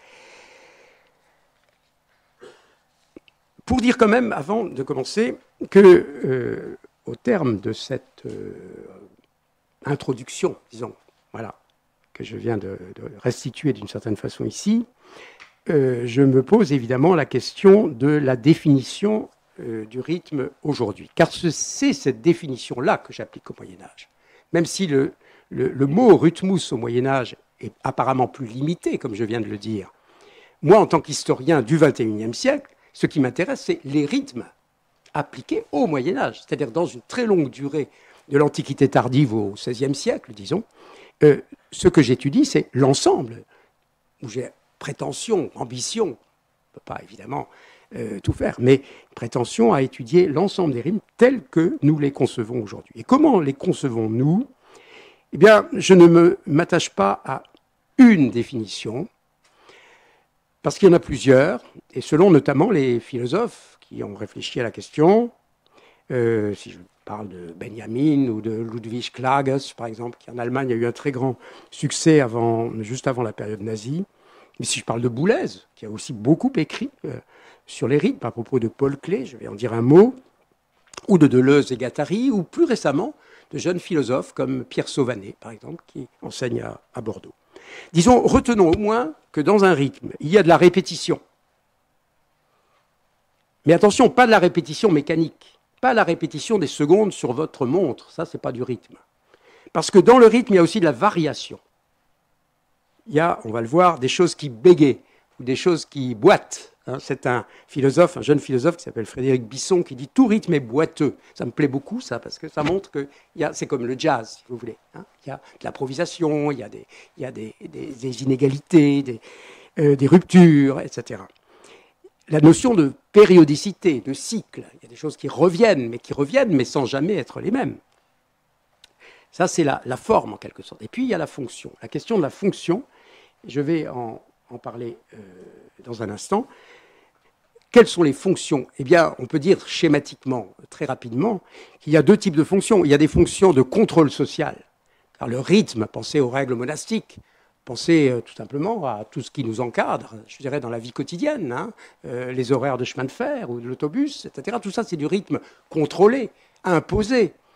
Pour dire quand même, avant de commencer, que euh, au terme de cette euh, introduction, disons, voilà, que je viens de, de restituer d'une certaine façon ici, euh, je me pose évidemment la question de la définition Euh, du rythme aujourd'hui. Car c'est cette définition-là que j'applique au Moyen-Âge. Même si le, le, le mot rythmus au Moyen-Âge est apparemment plus limité, comme je viens de le dire, moi, en tant qu'historien du vingt et unième siècle, ce qui m'intéresse, c'est les rythmes appliqués au Moyen-Âge, c'est-à-dire dans une très longue durée de l'Antiquité tardive au seizième siècle, disons. Euh, ce que j'étudie, c'est l'ensemble, où j'ai prétention, ambition, on ne peut pas évidemment Euh, tout faire, mais prétention à étudier l'ensemble des rythmes tels que nous les concevons aujourd'hui. Et comment les concevons-nous? Eh bien, je ne me, m'attache pas à une définition, parce qu'il y en a plusieurs, et selon notamment les philosophes qui ont réfléchi à la question, euh, si je parle de Benjamin ou de Ludwig Klages, par exemple, qui en Allemagne a eu un très grand succès avant, juste avant la période nazie, mais si je parle de Boulez, qui a aussi beaucoup écrit euh, sur les rythmes, à propos de Paul Klee, je vais en dire un mot, ou de Deleuze et Guattari, ou plus récemment, de jeunes philosophes comme Pierre Sauvanet, par exemple, qui enseigne à, à Bordeaux. Disons, retenons au moins que dans un rythme, il y a de la répétition. Mais attention, pas de la répétition mécanique, pas la répétition des secondes sur votre montre, ça, c'est pas du rythme. Parce que dans le rythme, il y a aussi de la variation. Il y a, on va le voir, des choses qui bégayent, ou des choses qui boitent. C'est un philosophe, un jeune philosophe qui s'appelle Frédéric Bisson, qui dit « tout rythme est boiteux ». Ça me plaît beaucoup, ça, parce que ça montre que c'est comme le jazz, si vous voulez. Hein. Il y a de l'improvisation, il y a des, il y a des, des, des inégalités, des, euh, des ruptures, et cetera. La notion de périodicité, de cycle, il y a des choses qui reviennent, mais qui reviennent, mais sans jamais être les mêmes. Ça, c'est la, la forme, en quelque sorte. Et puis, il y a la fonction. La question de la fonction, je vais en, en parler euh, dans un instant. Quelles sont les fonctions? Eh bien, on peut dire schématiquement, très rapidement, qu'il y a deux types de fonctions. Il y a des fonctions de contrôle social. Car le rythme, pensez aux règles monastiques, pensez euh, tout simplement à tout ce qui nous encadre, je dirais, dans la vie quotidienne, hein, euh, les horaires de chemin de fer ou de l'autobus, et cetera. Tout ça, c'est du rythme contrôlé, imposé.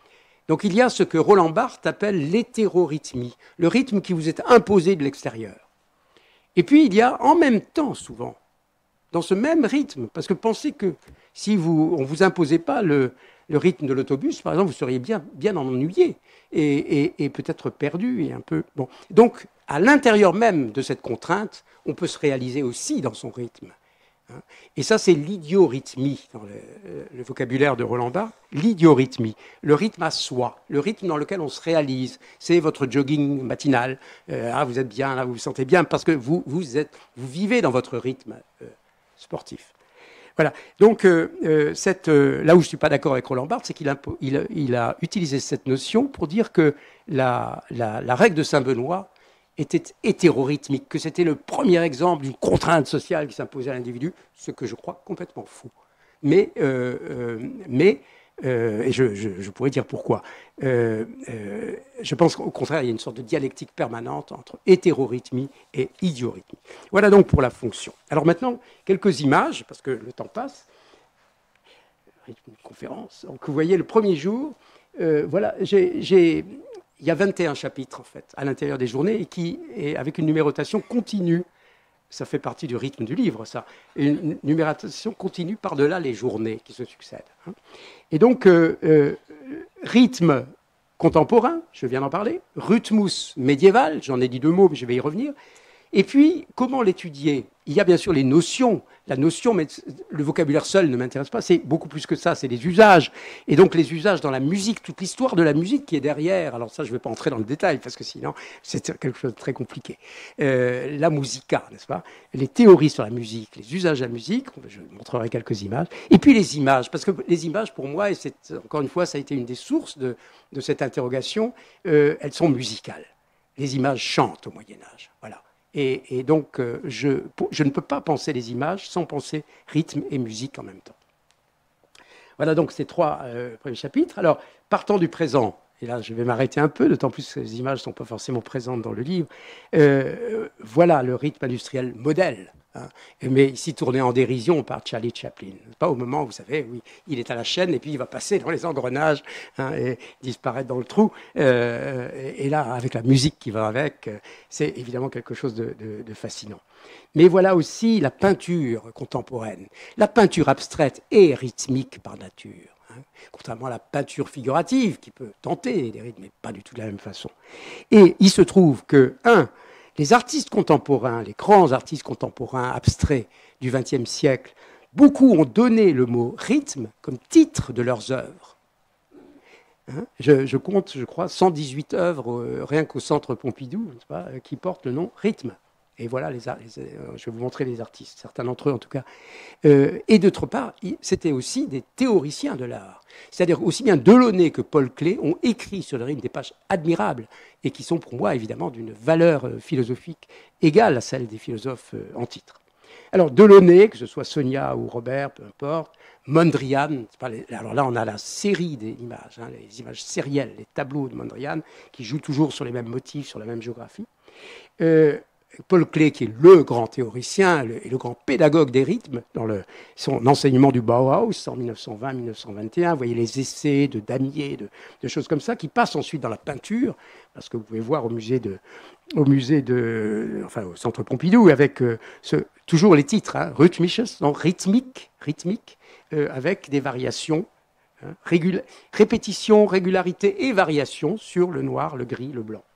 Donc il y a ce que Roland Barthes appelle l'hétérorythmie, le rythme qui vous est imposé de l'extérieur. Et puis il y a en même temps, souvent, dans ce même rythme, parce que pensez que si vous, on ne vous imposait pas le, le rythme de l'autobus, par exemple, vous seriez bien, bien ennuyé et, et, et peut-être perdu et un peu... Bon. Donc, à l'intérieur même de cette contrainte, on peut se réaliser aussi dans son rythme. Et ça, c'est l'idiorhythmie, dans le, le vocabulaire de Roland Barthes, l'idiorhythmie, le rythme à soi, le rythme dans lequel on se réalise. C'est votre jogging matinal. Euh, ah, vous êtes bien, là, vous vous sentez bien, parce que vous, vous, êtes, vous vivez dans votre rythme euh, sportif. Voilà. Donc, euh, euh, cette, euh, là où je ne suis pas d'accord avec Roland Barthes, c'est qu'il a, il, il a utilisé cette notion pour dire que la, la, la règle de Saint-Benoît était hétérorythmique, que c'était le premier exemple d'une contrainte sociale qui s'imposait à l'individu, ce que je crois complètement faux. Mais, euh, euh, mais euh, et je, je, je pourrais dire pourquoi, euh, euh, je pense qu'au contraire, il y a une sorte de dialectique permanente entre hétérorythmie et idiorythmie. Voilà donc pour la fonction. Alors maintenant, quelques images, parce que le temps passe. Une conférence. Donc vous voyez, le premier jour, euh, voilà, j'ai... j'ai il y a vingt et un chapitres, en fait, à l'intérieur des journées, et qui, et avec une numérotation continue. Ça fait partie du rythme du livre, ça. Une numérotation continue par-delà les journées qui se succèdent. Et donc, euh, euh, rythme contemporain, je viens d'en parler, rhythmus médiéval, j'en ai dit deux mots, mais je vais y revenir. Et puis, comment l'étudier? Il y a bien sûr les notions. La notion, mais le vocabulaire seul ne m'intéresse pas, c'est beaucoup plus que ça, c'est les usages. Et donc les usages dans la musique, toute l'histoire de la musique qui est derrière. Alors ça, je ne vais pas entrer dans le détail, parce que sinon, c'est quelque chose de très compliqué. Euh, la musica, n'est-ce pas? Les théories sur la musique, les usages de la musique, je montrerai quelques images. Et puis les images, parce que les images, pour moi, et c'est, encore une fois, ça a été une des sources de, de cette interrogation, euh, elles sont musicales. Les images chantent au Moyen-Âge, voilà. Et, et donc, euh, je, je ne peux pas penser les images sans penser rythme et musique en même temps. Voilà donc ces trois euh, premiers chapitres. Alors, partant du présent, et là je vais m'arrêter un peu, d'autant plus que les images ne sont pas forcément présentes dans le livre, euh, voilà le rythme industriel modèle. Hein, mais ici tourné en dérision par Charlie Chaplin. Pas au moment où, vous savez, oui, il est à la chaîne et puis il va passer dans les engrenages hein, et disparaître dans le trou. Euh, et, et là, avec la musique qui va avec, c'est évidemment quelque chose de, de, de fascinant. Mais voilà aussi la peinture contemporaine. La peinture abstraite est rythmique par nature. Hein, contrairement à la peinture figurative qui peut tenter des rythmes, mais pas du tout de la même façon. Et il se trouve que, un, les artistes contemporains, les grands artistes contemporains abstraits du vingtième siècle, beaucoup ont donné le mot rythme comme titre de leurs œuvres. Hein je, je compte, je crois, cent dix-huit œuvres, euh, rien qu'au Centre Pompidou, n'est-ce pas, qui portent le nom rythme. Et voilà, les, les, je vais vous montrer les artistes, certains d'entre eux en tout cas. Euh, et d'autre part, c'était aussi des théoriciens de l'art. C'est-à-dire aussi bien Delaunay que Paul Klee ont écrit sur le rythme des pages admirables et qui sont pour moi évidemment d'une valeur philosophique égale à celle des philosophes en titre. Alors Delaunay, que ce soit Sonia ou Robert, peu importe, Mondrian, pas les, alors là on a la série des images, hein, les images sérielles, les tableaux de Mondrian qui jouent toujours sur les mêmes motifs, sur la même géographie. Euh, Paul Klee, qui est le grand théoricien et le grand pédagogue des rythmes, dans le, son enseignement du Bauhaus en mille neuf cent vingt mille neuf cent vingt et un, vous voyez les essais de damier, de, de choses comme ça, qui passent ensuite dans la peinture, parce que vous pouvez voir au musée de, au musée de, enfin au Centre Pompidou, avec euh, ce, toujours les titres, hein, rhythmisches, non, rythmique, rythmique, euh, avec des variations, hein, régula- répétition, régularité et variation sur le noir, le gris, le blanc.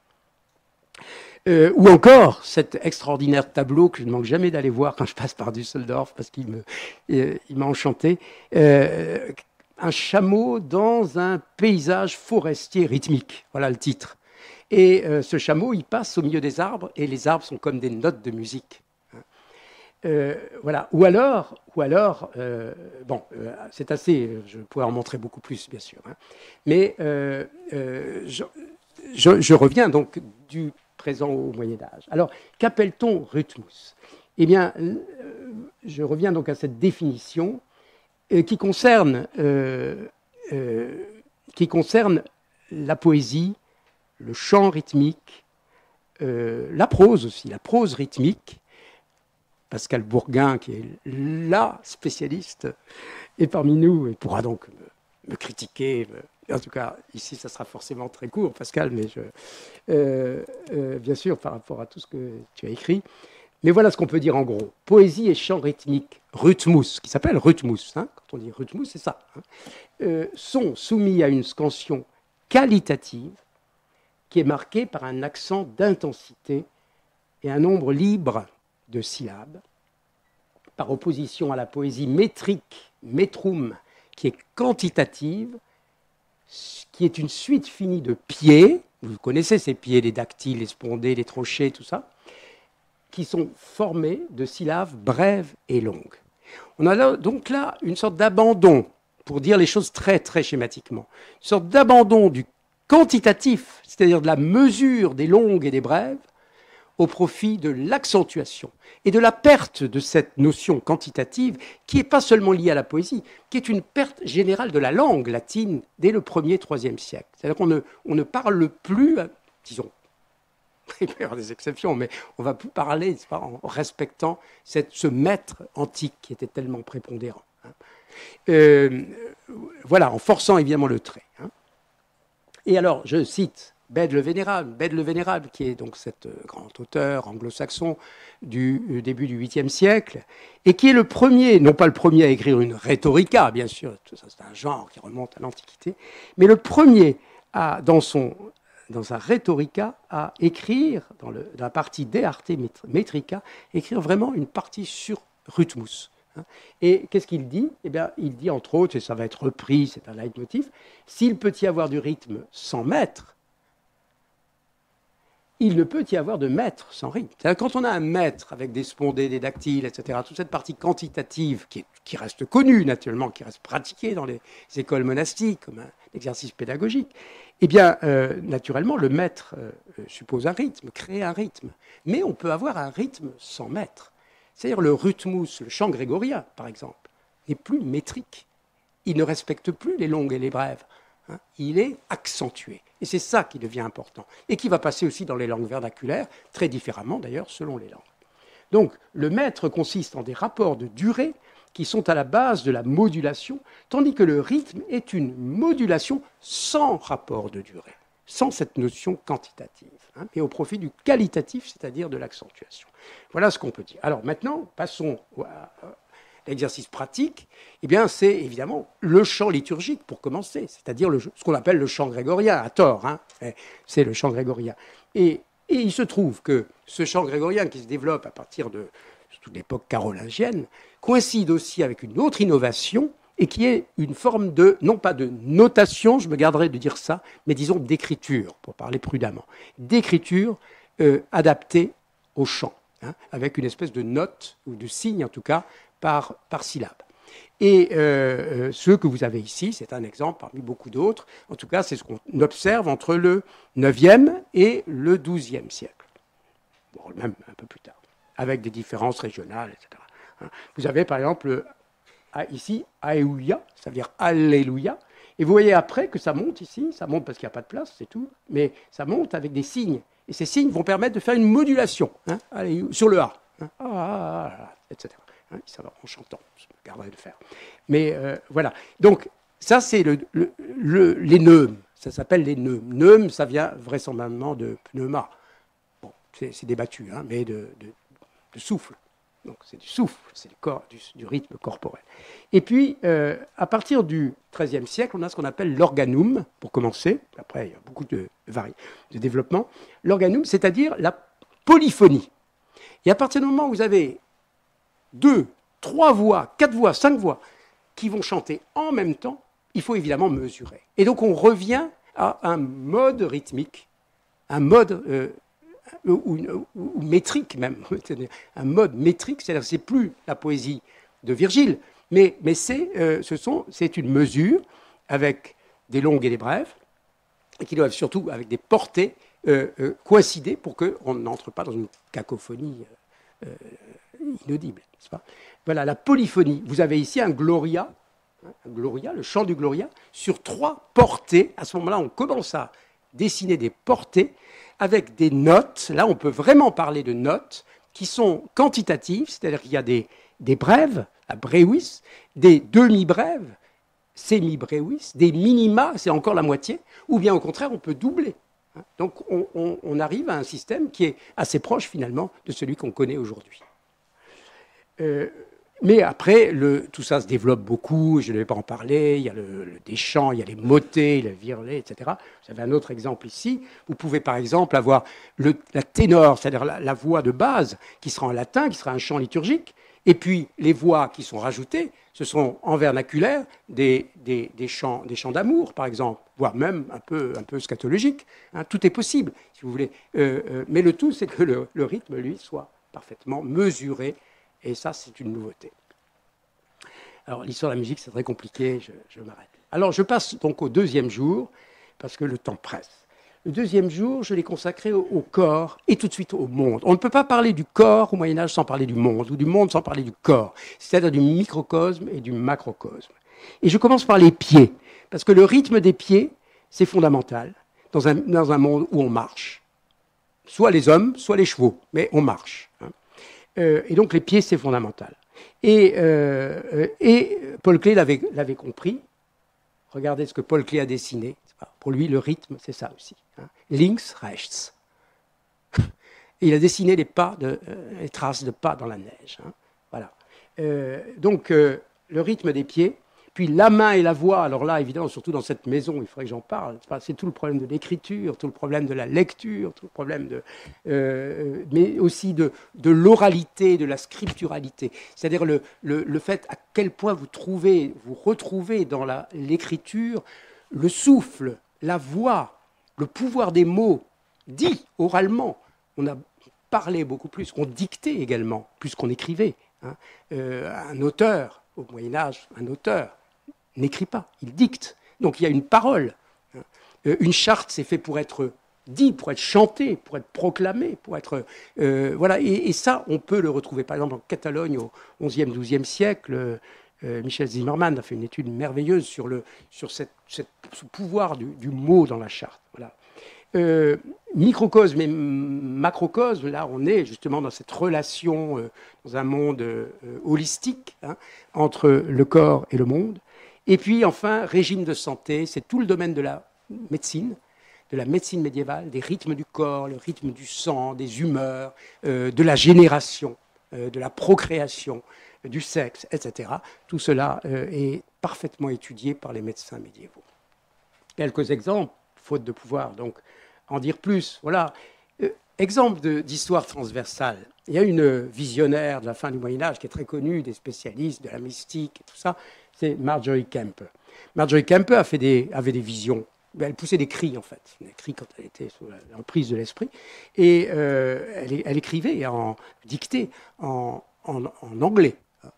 Euh, ou encore cet extraordinaire tableau que je ne manque jamais d'aller voir quand je passe par Düsseldorf parce qu'il me, euh, il m'a enchanté. Euh, un chameau dans un paysage forestier rythmique. Voilà le titre. Et euh, ce chameau, il passe au milieu des arbres et les arbres sont comme des notes de musique. Euh, voilà. Ou alors, ou alors euh, bon, euh, c'est assez, je pourrais en montrer beaucoup plus, bien sûr. Hein, mais euh, euh, je, je, je reviens donc du présent au Moyen-Âge. Alors, qu'appelle-t-on rhythmus? Eh bien, euh, je reviens donc à cette définition euh, qui concerne, euh, euh, qui concerne la poésie, le chant rythmique, euh, la prose aussi, la prose rythmique. Pascal Bourgain, qui est la spécialiste, est parmi nous et pourra donc me, me critiquer, me, En tout cas, ici, ça sera forcément très court, Pascal, mais je, euh, euh, bien sûr, par rapport à tout ce que tu as écrit. Mais voilà ce qu'on peut dire en gros. Poésie et chant rythmique, rhythmus, qui s'appelle rhythmus, hein, quand on dit rhythmus, c'est ça, hein, euh, sont soumis à une scansion qualitative qui est marquée par un accent d'intensité et un nombre libre de syllabes, par opposition à la poésie métrique, métrum, qui est quantitative, qui est une suite finie de pieds, vous connaissez ces pieds, les dactyles, les spondés, les trochées, tout ça, qui sont formés de syllabes brèves et longues. On a là, donc là une sorte d'abandon, pour dire les choses très très schématiquement, une sorte d'abandon du quantitatif, c'est-à-dire de la mesure des longues et des brèves, au profit de l'accentuation et de la perte de cette notion quantitative qui n'est pas seulement liée à la poésie, qui est une perte générale de la langue latine dès le premier, troisième siècle. C'est-à-dire qu'on ne, on ne parle plus, disons, il peut y avoir des exceptions, mais on ne va plus parler pas, en respectant cette, ce maître antique qui était tellement prépondérant. Hein. Euh, voilà, en forçant évidemment le trait. Hein. Et alors, je cite Bède le Vénérable, Bède le Vénérable, qui est donc cet grand auteur anglo-saxon du début du huitième siècle, et qui est le premier, non pas le premier à écrire une rhétorica, bien sûr, ça c'est un genre qui remonte à l'Antiquité, mais le premier à, dans son dans sa rhétorica, à écrire, dans, le, dans la partie De Arte Metrica, écrire vraiment une partie sur rhythmus. Hein. Et qu'est-ce qu'il dit? Eh bien, il dit, entre autres, et ça va être repris, c'est un leitmotiv, s'il peut y avoir du rythme sans mètre, il ne peut y avoir de mètre sans rythme. C'est-à-dire, quand on a un mètre avec des spondés, des dactyles, et cetera, toute cette partie quantitative qui, est, qui reste connue, naturellement, qui reste pratiquée dans les écoles monastiques comme un exercice pédagogique, eh bien, euh, naturellement, le mètre euh, suppose un rythme, crée un rythme. Mais on peut avoir un rythme sans mètre. C'est-à-dire le rhythmus, le chant grégorien, par exemple, n'est plus métrique. Il ne respecte plus les longues et les brèves. Hein. Il est accentué. Et c'est ça qui devient important. Et qui va passer aussi dans les langues vernaculaires, très différemment d'ailleurs, selon les langues. Donc, le mètre consiste en des rapports de durée qui sont à la base de la modulation, tandis que le rythme est une modulation sans rapport de durée, sans cette notion quantitative, hein, mais au profit du qualitatif, c'est-à-dire de l'accentuation. Voilà ce qu'on peut dire. Alors maintenant, passons à l'exercice pratique. Eh bien, c'est évidemment le chant liturgique, pour commencer, c'est-à-dire le, ce qu'on appelle le chant grégorien, à tort, hein, c'est le chant grégorien. Et, et il se trouve que ce chant grégorien qui se développe à partir de toute l'époque carolingienne, coïncide aussi avec une autre innovation et qui est une forme de, non pas de notation, je me garderai de dire ça, mais disons d'écriture, pour parler prudemment, d'écriture euh, adaptée au chant, hein, avec une espèce de note, ou de signe en tout cas, par, par syllabe. Et euh, ce que vous avez ici, c'est un exemple parmi beaucoup d'autres, en tout cas c'est ce qu'on observe entre le neuvième et le douzième siècle, bon, même un peu plus tard, avec des différences régionales, et cetera. Vous avez par exemple ici Aeouia, ça veut dire Alléluia, et vous voyez après que ça monte ici, ça monte parce qu'il n'y a pas de place, c'est tout, mais ça monte avec des signes, et ces signes vont permettre de faire une modulation hein, sur le A, hein, ah, ah, ah, et cetera. Hein, ça va en chantant, je me garderai de le faire. Mais euh, voilà, donc ça c'est le, le, le, les neumes, ça s'appelle les neumes. Neumes, ça vient vraisemblablement de pneuma, bon, c'est débattu, hein, mais de, de, de souffle. Donc c'est du souffle, c'est du, corps, du, du rythme corporel. Et puis, euh, à partir du treizième siècle, on a ce qu'on appelle l'organum, pour commencer. Après, il y a beaucoup de, vari- de développement. L'organum, c'est-à-dire la polyphonie. Et à partir du moment où vous avez deux, trois voix, quatre voix, cinq voix qui vont chanter en même temps, il faut évidemment mesurer. Et donc on revient à un mode rythmique, un mode... Euh, Ou, ou, ou métrique même, un mode métrique, c'est-à-dire que ce n'est plus la poésie de Virgile, mais, mais c'est euh, ce sont, c'est une mesure avec des longues et des brèves, et qui doivent surtout, avec des portées, euh, euh, coïncider pour qu'on n'entre pas dans une cacophonie euh, euh, inaudible. N'est-ce pas ? Voilà, la polyphonie. Vous avez ici un gloria, hein, un gloria, le chant du gloria, sur trois portées. À ce moment-là, on commence à dessiner des portées avec des notes. Là, on peut vraiment parler de notes qui sont quantitatives, c'est-à-dire qu'il y a des, des brèves, la brewis, des demi-brèves, semi-breuis, des minima, c'est encore la moitié, ou bien au contraire, on peut doubler. Donc on, on, on arrive à un système qui est assez proche finalement de celui qu'on connaît aujourd'hui. Euh, mais après, le, tout ça se développe beaucoup, je ne vais pas en parler, il y a le, le Deschamps, il y a les motets, le virlet, et cetera. Vous avez un autre exemple ici. Vous pouvez par exemple avoir le, la ténor, c'est-à-dire la, la voix de base, qui sera en latin, qui sera un chant liturgique, et puis les voix qui sont rajoutées, ce sont en vernaculaire des, des, des chants, des chants d'amour, par exemple, voire même un peu, un peu scatologiques. Hein, tout est possible, si vous voulez. Euh, euh, mais le tout, c'est que le, le rythme, lui, soit parfaitement mesuré. Et ça, c'est une nouveauté. Alors, l'histoire de la musique, c'est très compliqué, je, je m'arrête. Alors, je passe donc au deuxième jour, parce que le temps presse. Le deuxième jour, je l'ai consacré au, au corps et tout de suite au monde. On ne peut pas parler du corps au Moyen-Âge sans parler du monde, ou du monde sans parler du corps, c'est-à-dire du microcosme et du macrocosme. Et je commence par les pieds, parce que le rythme des pieds, c'est fondamental dans un, dans un monde où on marche. Soit les hommes, soit les chevaux, mais on marche. Hein. Euh, et donc les pieds, c'est fondamental. Et, euh, et Paul Klee l'avait, l'avait compris. Regardez ce que Paul Klee a dessiné. Pour lui, le rythme, c'est ça aussi. Hein. Links, rechts. Et il a dessiné les pas, de, euh, les traces de pas dans la neige. Hein. Voilà. Euh, donc euh, le rythme des pieds. Puis la main et la voix, alors là, évidemment, surtout dans cette maison, il faudrait que j'en parle. C'est tout le problème de l'écriture, tout le problème de la lecture, tout le problème de, euh, mais aussi de, de l'oralité, de la scripturalité. C'est-à-dire le, le, le fait à quel point vous trouvez, vous retrouvez dans la, l'écriture le souffle, la voix, le pouvoir des mots dits oralement. On a parlé beaucoup plus, on dictait également, plus qu'on écrivait. Hein. Euh, un auteur, au Moyen-Âge, un auteur, n'écrit pas, il dicte. Donc il y a une parole. Une charte, c'est fait pour être dit, pour être chanté, pour être proclamé, pour être... Euh, voilà, et, et ça, on peut le retrouver. Par exemple, en Catalogne, au onzième, douzième siècle, euh, Michel Zimmermann a fait une étude merveilleuse sur, le, sur cette, cette, ce pouvoir du, du mot dans la charte. Voilà. Euh, microcosme et macrocosme, là on est justement dans cette relation, euh, dans un monde euh, holistique, hein, entre le corps et le monde. Et puis enfin, régime de santé, c'est tout le domaine de la médecine, de la médecine médiévale, des rythmes du corps, le rythme du sang, des humeurs, euh, de la génération, euh, de la procréation, euh, du sexe, et cetera. Tout cela euh, est parfaitement étudié par les médecins médiévaux. Quelques exemples, faute de pouvoir donc en dire plus. Voilà. Euh, exemple de, d'histoire transversale. Il y a une visionnaire de la fin du Moyen-Âge qui est très connue, des spécialistes de la mystique et tout ça, c'est Marjorie Kempe. Marjorie Kempe a fait des, avait des visions. Elle poussait des cris, en fait. Des cris quand elle était sous l'emprise de l'esprit. Et euh, elle, elle écrivait en dictée en, en, en anglais.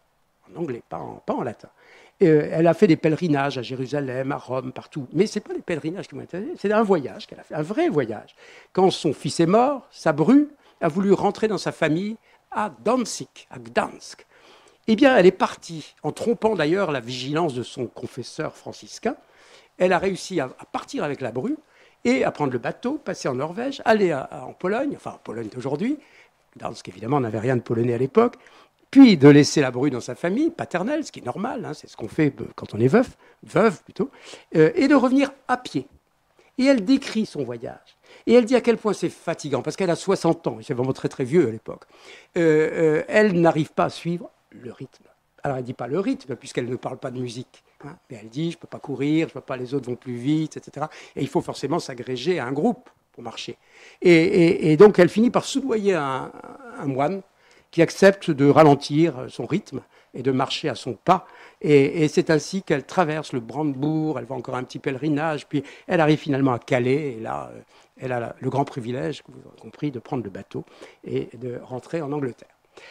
En anglais, pas en, pas en latin. Et, euh, elle a fait des pèlerinages à Jérusalem, à Rome, partout. Mais ce n'est pas des pèlerinages qui m'ont intéressé, c'est un voyage qu'elle a fait, un vrai voyage. Quand son fils est mort, sa bru a voulu rentrer dans sa famille à Danzig, à Gdansk. Eh bien, elle est partie, en trompant d'ailleurs la vigilance de son confesseur franciscain. Elle a réussi à, à partir avec la bru et à prendre le bateau, passer en Norvège, aller à, à, en Pologne, enfin en Pologne d'aujourd'hui. Gdansk, évidemment, n'avait rien de polonais à l'époque. Puis de laisser la bru dans sa famille paternelle, ce qui est normal, hein, c'est ce qu'on fait quand on est veuf, veuve plutôt, euh, et de revenir à pied. Et elle décrit son voyage. Et elle dit à quel point c'est fatigant, parce qu'elle a soixante ans, et c'est vraiment très très vieux à l'époque. Euh, euh, elle n'arrive pas à suivre le rythme. Alors elle ne dit pas le rythme, puisqu'elle ne parle pas de musique. Hein, mais elle dit, je ne peux pas courir, je ne peux pas, les autres vont plus vite, et cetera. Et il faut forcément s'agréger à un groupe pour marcher. Et, et, et donc elle finit par soudoyer un, un moine qui accepte de ralentir son rythme et de marcher à son pas. Et, et c'est ainsi qu'elle traverse le Brandebourg, elle va encore un petit pèlerinage, puis elle arrive finalement à Calais, et là, elle a le grand privilège, vous avez compris, de prendre le bateau et de rentrer en Angleterre.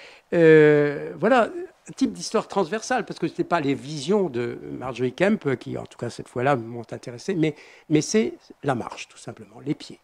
Euh, voilà un type d'histoire transversale, parce que ce n'est pas les visions de Marjorie Kempe qui, en tout cas cette fois-là, m'ont intéressé, mais, mais c'est la marche, tout simplement, les pieds.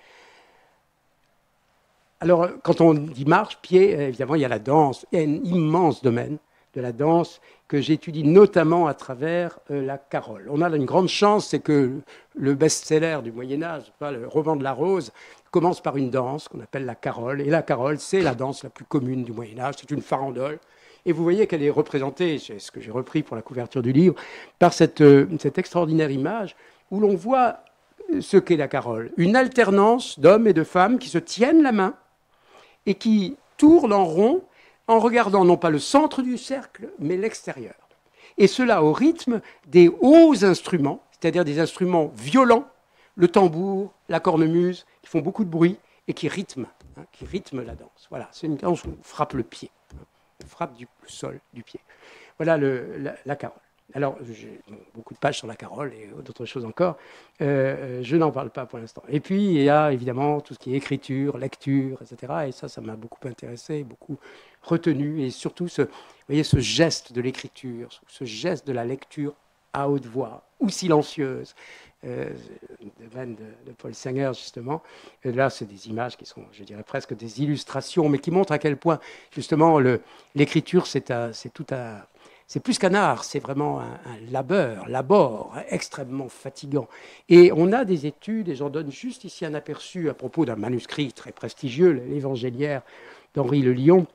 Alors, quand on dit marche, pied, évidemment, il y a la danse. Il y a un immense domaine de la danse que j'étudie notamment à travers euh, la carole. On a une grande chance, c'est que le best-seller du Moyen-Âge, le roman de la Rose, commence par une danse qu'on appelle la carole. Et la carole, c'est la danse la plus commune du Moyen-Âge. C'est une farandole. Et vous voyez qu'elle est représentée, c'est ce que j'ai repris pour la couverture du livre, par cette, euh, cette extraordinaire image où l'on voit ce qu'est la carole. Une alternance d'hommes et de femmes qui se tiennent la main et qui tournent en rond en regardant non pas le centre du cercle, mais l'extérieur. Et cela au rythme des hauts instruments, c'est-à-dire des instruments violents, le tambour, la cornemuse, qui font beaucoup de bruit et qui rythment, hein, qui rythment la danse. Voilà, c'est une danse où on frappe le pied, hein, on frappe du, le sol du pied. Voilà le, la, la carole. Alors, j'ai bon, beaucoup de pages sur la carole et d'autres choses encore. Euh, je n'en parle pas pour l'instant. Et puis, il y a évidemment tout ce qui est écriture, lecture, et cetera. Et ça, ça m'a beaucoup intéressé, beaucoup retenu. Et surtout, ce, vous voyez, ce geste de l'écriture, ce geste de la lecture à haute voix ou silencieuse, euh, de, de, de Paul Singer, justement. Et là, c'est des images qui sont, je dirais, presque des illustrations, mais qui montrent à quel point, justement, l'écriture, c'est tout un... C'est plus qu'un art, c'est vraiment un, un labeur, labor extrêmement fatigant. Et on a des études, et j'en donne juste ici un aperçu à propos d'un manuscrit très prestigieux, l'Évangéliaire d'Henri Le Lion,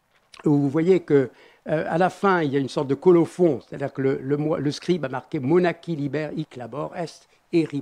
où vous voyez que euh, à la fin, il y a une sorte de colophon, c'est-à-dire que le, le, le scribe a marqué « Monachi liber hic labor est erimani ».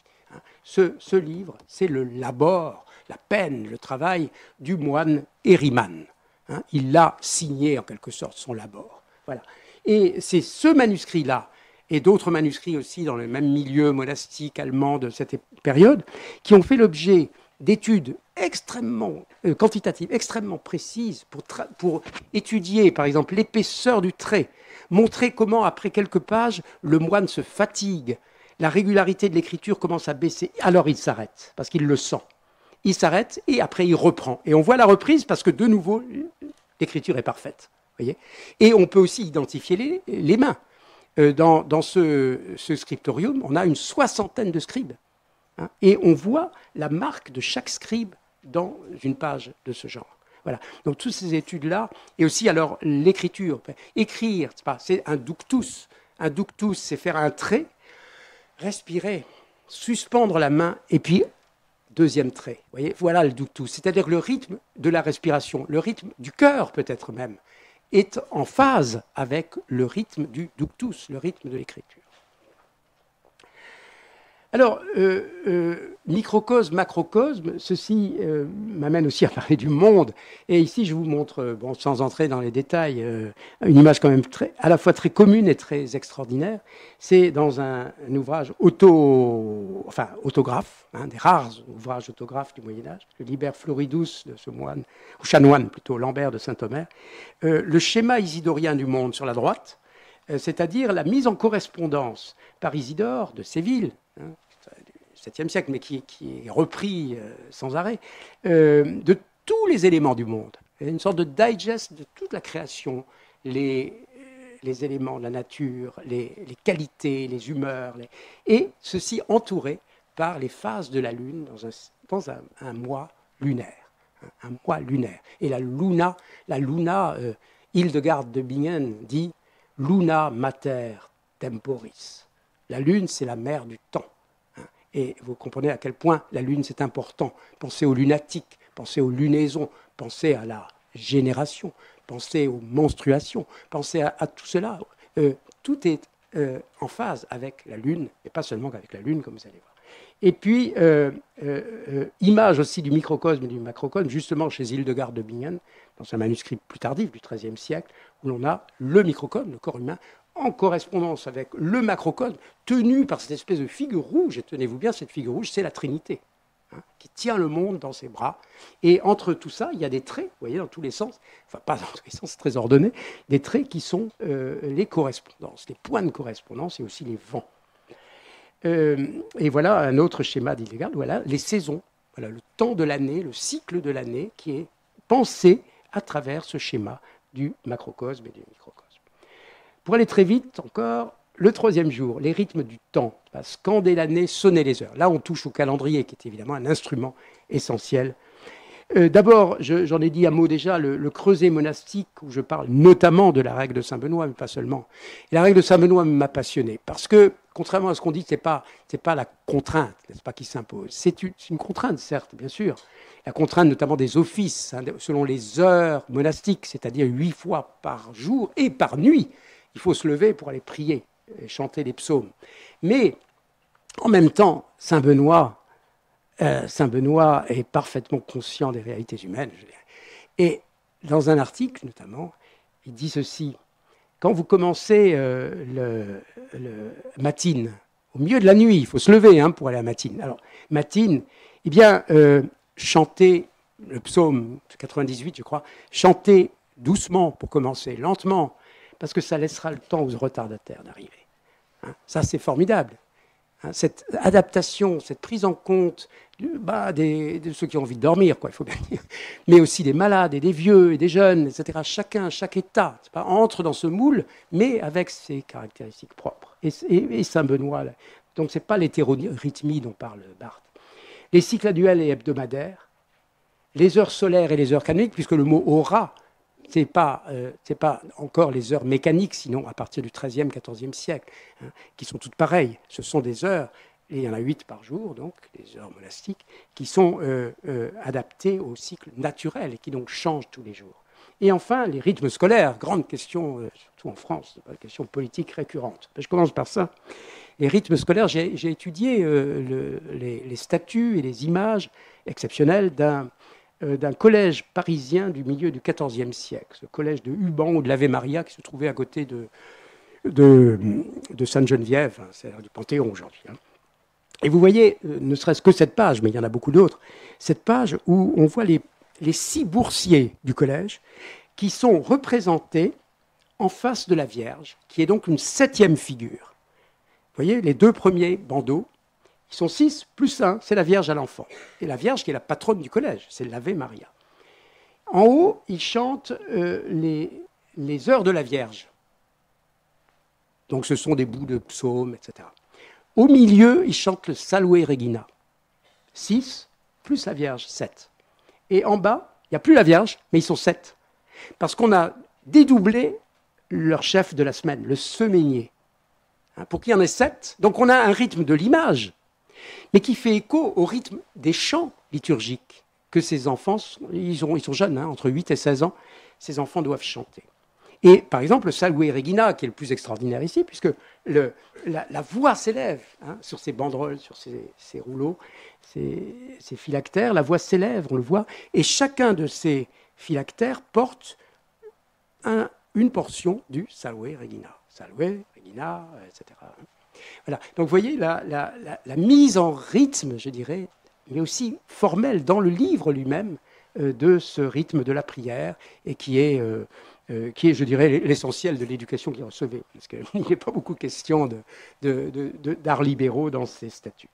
Ce, ce livre, c'est le labor, la peine, le travail du moine Eriman. Hein, il l'a signé en quelque sorte, son labor. Voilà. Et c'est ce manuscrit-là, et d'autres manuscrits aussi dans le même milieu monastique allemand de cette période, qui ont fait l'objet d'études extrêmement euh, quantitatives, extrêmement précises, pour, pour étudier, par exemple, l'épaisseur du trait, montrer comment, après quelques pages, le moine se fatigue, la régularité de l'écriture commence à baisser. Alors il s'arrête, parce qu'il le sent. Il s'arrête, et après il reprend. Et on voit la reprise, parce que de nouveau, l'écriture est parfaite. Voyez, et on peut aussi identifier les, les mains. Euh, dans dans ce, ce scriptorium, on a une soixantaine de scribes. Hein, et on voit la marque de chaque scribe dans une page de ce genre. Voilà. Donc toutes ces études-là, et aussi alors l'écriture. Écrire, c'est un ductus. Un ductus, c'est faire un trait, respirer, suspendre la main, et puis deuxième trait. Voyez, voilà le ductus. C'est-à-dire le rythme de la respiration, le rythme du cœur peut-être même, est en phase avec le rythme du ductus, le rythme de l'écriture. Alors, euh, euh, microcosme, macrocosme, ceci euh, m'amène aussi à parler du monde. Et ici, je vous montre, bon, sans entrer dans les détails, euh, une image quand même très, à la fois très commune et très extraordinaire. C'est dans un, un ouvrage auto, enfin, autographe, hein, des rares ouvrages autographes du Moyen-Âge, le Liber Floridus de ce moine, ou chanoine plutôt, Lambert de Saint-Omer, euh, le schéma isidorien du monde sur la droite, euh, c'est-à-dire la mise en correspondance par Isidore de Séville, hein, septième siècle, mais qui, qui est repris euh, sans arrêt, euh, de tous les éléments du monde. Une sorte de digest de toute la création, les, les éléments de la nature, les, les qualités, les humeurs, les... et ceci entouré par les phases de la Lune dans un, dans un, un mois lunaire. Un, un mois lunaire. Et la Luna, la Luna, euh, Hildegard de Bingen dit « Luna mater temporis ». La Lune, c'est la mère du temps. Et vous comprenez à quel point la Lune, c'est important. Pensez aux lunatiques, pensez aux lunaisons, pensez à la génération, pensez aux menstruations, pensez à, à tout cela. Euh, tout est euh, en phase avec la Lune, et pas seulement avec la Lune, comme vous allez voir. Et puis, euh, euh, image aussi du microcosme et du macrocosme, justement chez Hildegard de Bingen, dans un manuscrit plus tardif du treizième siècle, où l'on a le microcosme, le corps humain, en correspondance avec le macrocosme, tenu par cette espèce de figure rouge, et tenez-vous bien, cette figure rouge, c'est la Trinité, hein, qui tient le monde dans ses bras. Et entre tout ça, il y a des traits, vous voyez, dans tous les sens, enfin pas dans tous les sens, c'est très ordonné, des traits qui sont euh, les correspondances, les points de correspondance et aussi les vents. Euh, et voilà un autre schéma d'Hildegard, voilà les saisons, voilà le temps de l'année, le cycle de l'année qui est pensé à travers ce schéma du macrocosme et du microcosme. Pour aller très vite encore, le troisième jour, les rythmes du temps, scander l'année, sonner les heures. Là, on touche au calendrier, qui est évidemment un instrument essentiel. Euh, D'abord, j'en ai dit un mot déjà, le, le creuset monastique, où je parle notamment de la règle de Saint-Benoît, mais pas seulement. Et la règle de Saint-Benoît m'a passionné, parce que, contrairement à ce qu'on dit, ce n'est pas, c'est pas la contrainte, n'est-ce pas, qui s'impose. C'est une, une contrainte, certes, bien sûr. La contrainte notamment des offices, hein, selon les heures monastiques, c'est-à-dire huit fois par jour et par nuit. Il faut se lever pour aller prier et chanter des psaumes. Mais, en même temps, Saint-Benoît... Euh, Saint-Benoît est parfaitement conscient des réalités humaines, je dirais. Et dans un article, notamment, il dit ceci. Quand vous commencez euh, le, le matine, au milieu de la nuit, il faut se lever hein, pour aller à matine. Alors, matine, eh bien, euh, chantez le psaume quatre-vingt-dix-huit, je crois, chantez doucement pour commencer, lentement, parce que ça laissera le temps aux retardataires d'arriver. Hein, ça, c'est formidable. Cette adaptation, cette prise en compte bah, des, de ceux qui ont envie de dormir, quoi, il faut bien dire, mais aussi des malades et des vieux et des jeunes, et cetera. Chacun, chaque État pas, entre dans ce moule, mais avec ses caractéristiques propres. Et, et, et Saint-Benoît, donc ce n'est pas l'hétérorythmie dont parle Barthes. Les cycles annuels et hebdomadaires, les heures solaires et les heures canoniques, puisque le mot aura, ce n'est pas, euh, pas encore les heures mécaniques, sinon à partir du treizième, quatorzième siècle, hein, qui sont toutes pareilles. Ce sont des heures, et il y en a huit par jour, donc, les heures monastiques, qui sont euh, euh, adaptées au cycle naturel et qui donc changent tous les jours. Et enfin, les rythmes scolaires, grande question, euh, surtout en France, une question politique récurrente. Je commence par ça. Les rythmes scolaires, j'ai étudié euh, le, les, les statuts et les images exceptionnelles d'un d'un collège parisien du milieu du quatorzième siècle, ce collège de Huban ou de l'Ave Maria qui se trouvait à côté de, de, de Sainte-Geneviève, hein, c'est du Panthéon aujourd'hui. Hein. Et vous voyez, ne serait-ce que cette page, mais il y en a beaucoup d'autres, cette page où on voit les, les six boursiers du collège qui sont représentés en face de la Vierge, qui est donc une septième figure. Vous voyez, les deux premiers bandeaux, ils sont six, plus un, c'est la Vierge à l'enfant. Et la Vierge qui est la patronne du collège, c'est l'Ave Maria. En haut, ils chantent euh, les, les heures de la Vierge. Donc ce sont des bouts de psaumes, et cetera. Au milieu, ils chantent le Salve Regina. six, plus la Vierge, sept. Et en bas, il n'y a plus la Vierge, mais ils sont sept. Parce qu'on a dédoublé leur chef de la semaine, le semainier. Hein, pour qu'il y en ait sept. Donc on a un rythme de l'image, mais qui fait écho au rythme des chants liturgiques que ces enfants, ils, ont, ils sont jeunes, hein, entre huit et seize ans, ces enfants doivent chanter. Et par exemple, le Salve Regina, qui est le plus extraordinaire ici, puisque le, la, la voix s'élève hein, sur ces banderoles, sur ces, ces rouleaux, ces, ces phylactères, la voix s'élève, on le voit, et chacun de ces phylactères porte un, une portion du Salve Regina. Salve Regina, et cetera. Voilà. Donc vous voyez la, la, la, la mise en rythme, je dirais, mais aussi formelle dans le livre lui-même euh, de ce rythme de la prière et qui est, euh, euh, qui est je dirais, l'essentiel de l'éducation qu'il recevait. Parce qu'il n'est pas beaucoup question de, de, de, de, d'arts libéraux dans ces statuts.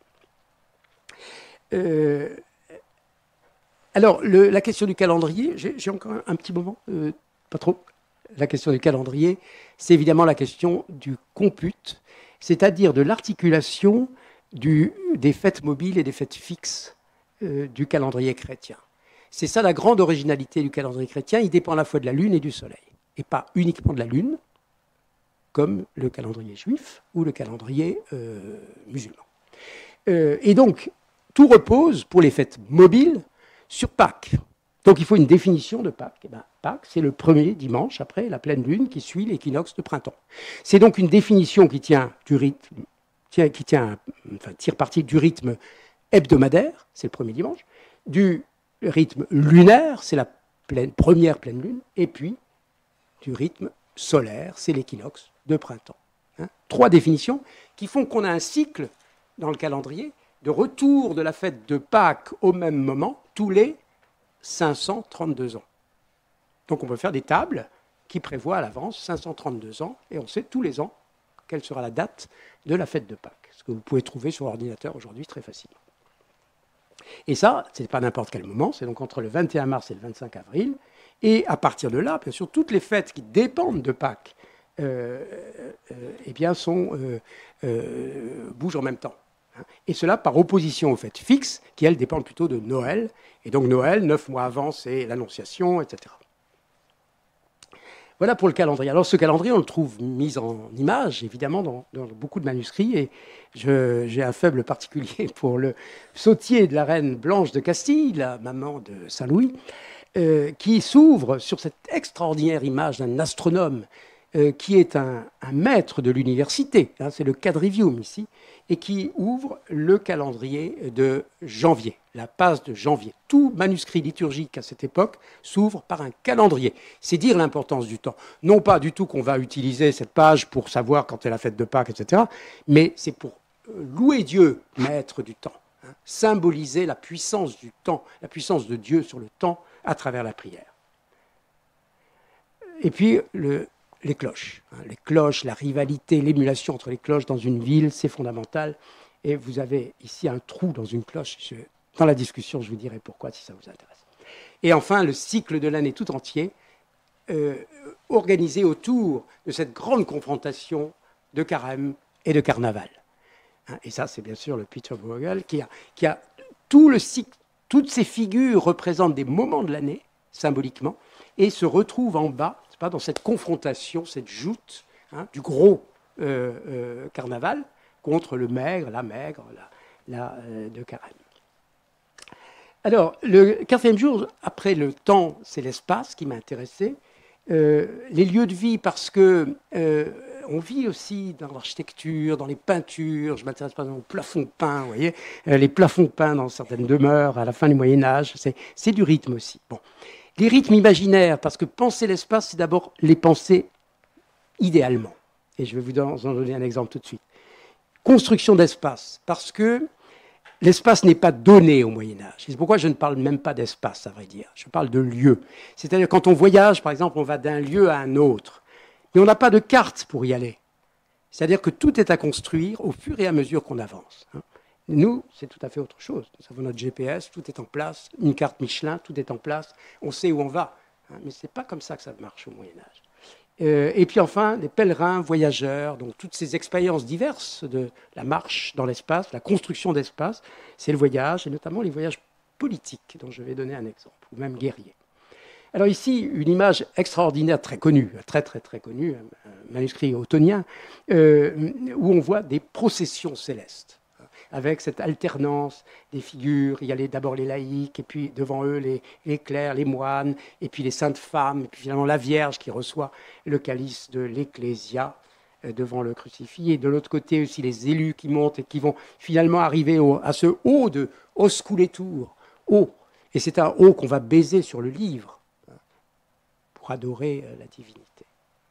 Euh, alors, le, la question du calendrier, j'ai encore un, un petit moment, euh, pas trop. La question du calendrier, c'est évidemment la question du compute, c'est-à-dire de l'articulation du, des fêtes mobiles et des fêtes fixes euh, du calendrier chrétien. C'est ça la grande originalité du calendrier chrétien, il dépend à la fois de la Lune et du Soleil, et pas uniquement de la Lune, comme le calendrier juif ou le calendrier euh, musulman. Euh, et donc, tout repose, pour les fêtes mobiles, sur Pâques. Donc il faut une définition de Pâques. Eh bien, Pâques, c'est le premier dimanche après la pleine lune qui suit l'équinoxe de printemps. C'est donc une définition qui tient du rythme, qui tient, enfin, tire parti du rythme hebdomadaire, c'est le premier dimanche, du rythme lunaire, c'est la pleine, première pleine lune, et puis du rythme solaire, c'est l'équinoxe de printemps. Hein. Trois définitions qui font qu'on a un cycle dans le calendrier de retour de la fête de Pâques au même moment, tous les cinq cent trente-deux ans. Donc on peut faire des tables qui prévoient à l'avance cinq cent trente-deux ans, et on sait tous les ans quelle sera la date de la fête de Pâques, ce que vous pouvez trouver sur l'ordinateur aujourd'hui très facilement. Et ça, ce n'est pas n'importe quel moment, c'est donc entre le vingt et un mars et le vingt-cinq avril, et à partir de là, bien sûr, toutes les fêtes qui dépendent de Pâques euh, euh, eh bien, sont, euh, euh, bougent en même temps. Et cela par opposition aux fêtes fixes, qui, elles, dépendent plutôt de Noël. Et donc Noël, neuf mois avant, c'est l'Annonciation, et cetera. Voilà pour le calendrier. Alors ce calendrier, on le trouve mis en image, évidemment, dans, dans beaucoup de manuscrits. Et j'ai un faible particulier pour le sautier de la reine Blanche de Castille, la maman de Saint-Louis, euh, qui s'ouvre sur cette extraordinaire image d'un astronome euh, qui est un, un maître de l'université. Hein, c'est le quadrivium ici, et qui ouvre le calendrier de janvier, la passe de janvier. Tout manuscrit liturgique à cette époque s'ouvre par un calendrier. C'est dire l'importance du temps. Non pas du tout qu'on va utiliser cette page pour savoir quand est la fête de Pâques, et cetera, mais c'est pour louer Dieu, maître du temps, hein, symboliser la puissance du temps, la puissance de Dieu sur le temps à travers la prière. Et puis, le, les cloches. Hein, les cloches, la rivalité, l'émulation entre les cloches dans une ville, c'est fondamental. Et vous avez ici un trou dans une cloche. Je, dans la discussion, je vous dirai pourquoi, si ça vous intéresse. Et enfin, le cycle de l'année tout entier, euh, organisé autour de cette grande confrontation de carême et de carnaval. Hein, et ça, c'est bien sûr le Peter Bruegel, qui a, qui a tout le cycle, toutes ces figures représentent des moments de l'année, symboliquement, et se retrouvent en bas, c'est pas, dans cette confrontation, cette joute, hein, du gros euh, euh, carnaval contre le maigre, la maigre, la, la euh, de carême. Alors, le quatrième jour, après le temps, c'est l'espace qui m'a intéressé. Euh, les lieux de vie, parce que euh, on vit aussi dans l'architecture, dans les peintures. Je m'intéresse par exemple aux plafonds peints, vous voyez, euh, les plafonds peints dans certaines demeures à la fin du Moyen-Âge, c'est du rythme aussi. Bon. Les rythmes imaginaires, parce que penser l'espace, c'est d'abord les penser idéalement. Et je vais vous en donner un exemple tout de suite. Construction d'espace, parce que l'espace n'est pas donné au Moyen-Âge. C'est pourquoi je ne parle même pas d'espace, à vrai dire. Je parle de lieu. C'est-à-dire quand on voyage, par exemple, on va d'un lieu à un autre. Mais on n'a pas de carte pour y aller. C'est-à-dire que tout est à construire au fur et à mesure qu'on avance. Nous, c'est tout à fait autre chose. Nous avons notre G P S, tout est en place, une carte Michelin, tout est en place, on sait où on va. Mais ce n'est pas comme ça que ça marche au Moyen-Âge. Euh, et puis enfin, les pèlerins, voyageurs, donc toutes ces expériences diverses de la marche dans l'espace, la construction d'espace, c'est le voyage, et notamment les voyages politiques, dont je vais donner un exemple, ou même guerriers. Alors ici, une image extraordinaire, très connue, très très très connue, un manuscrit ottonien, euh, où on voit des processions célestes, avec cette alternance des figures. Il y a d'abord les laïcs, et puis devant eux les, les clercs, les moines, et puis les saintes femmes, et puis finalement la Vierge qui reçoit le calice de l'Ecclésia euh, devant le crucifix, et de l'autre côté aussi les élus qui montent et qui vont finalement arriver au, à ce haut de Osculetur, haut. Et c'est un haut qu'on va baiser sur le livre hein, pour adorer euh, la divinité,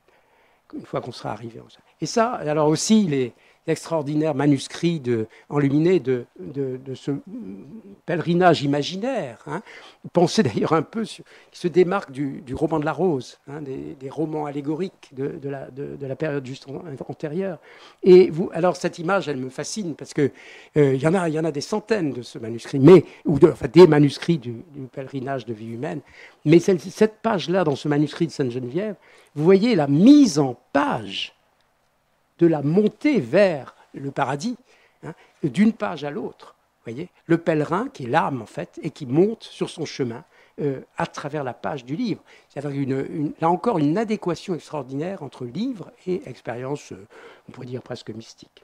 une fois qu'on sera arrivé. Et ça, alors aussi les extraordinaire manuscrit de, enluminé de, de, de ce pèlerinage imaginaire, hein, pensé d'ailleurs un peu, sur, qui se démarque du, du roman de la Rose, hein, des, des romans allégoriques de, de, la, de, de la période juste antérieure. Et vous, alors cette image, elle me fascine, parce qu'il euh, y, y en a des centaines de ce manuscrit, mais, ou de, enfin, des manuscrits du, du pèlerinage de vie humaine, mais cette, cette page-là, dans ce manuscrit de Sainte-Geneviève, vous voyez la mise en page de la montée vers le paradis, hein, d'une page à l'autre. Voyez, le pèlerin qui est l'âme en fait, et qui monte sur son chemin euh, à travers la page du livre. C'est-à-dire une, une, là encore une adéquation extraordinaire entre livre et expérience, euh, on pourrait dire presque mystique.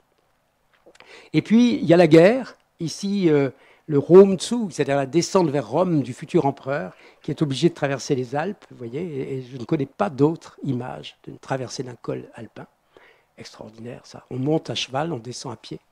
Et puis, il y a la guerre. Ici, euh, le Romzug, c'est-à-dire la descente vers Rome du futur empereur, qui est obligé de traverser les Alpes, vous voyez, et, et je ne connais pas d'autre image d'une traversée d'un col alpin. Extraordinaire, ça. On monte à cheval, on descend à pied.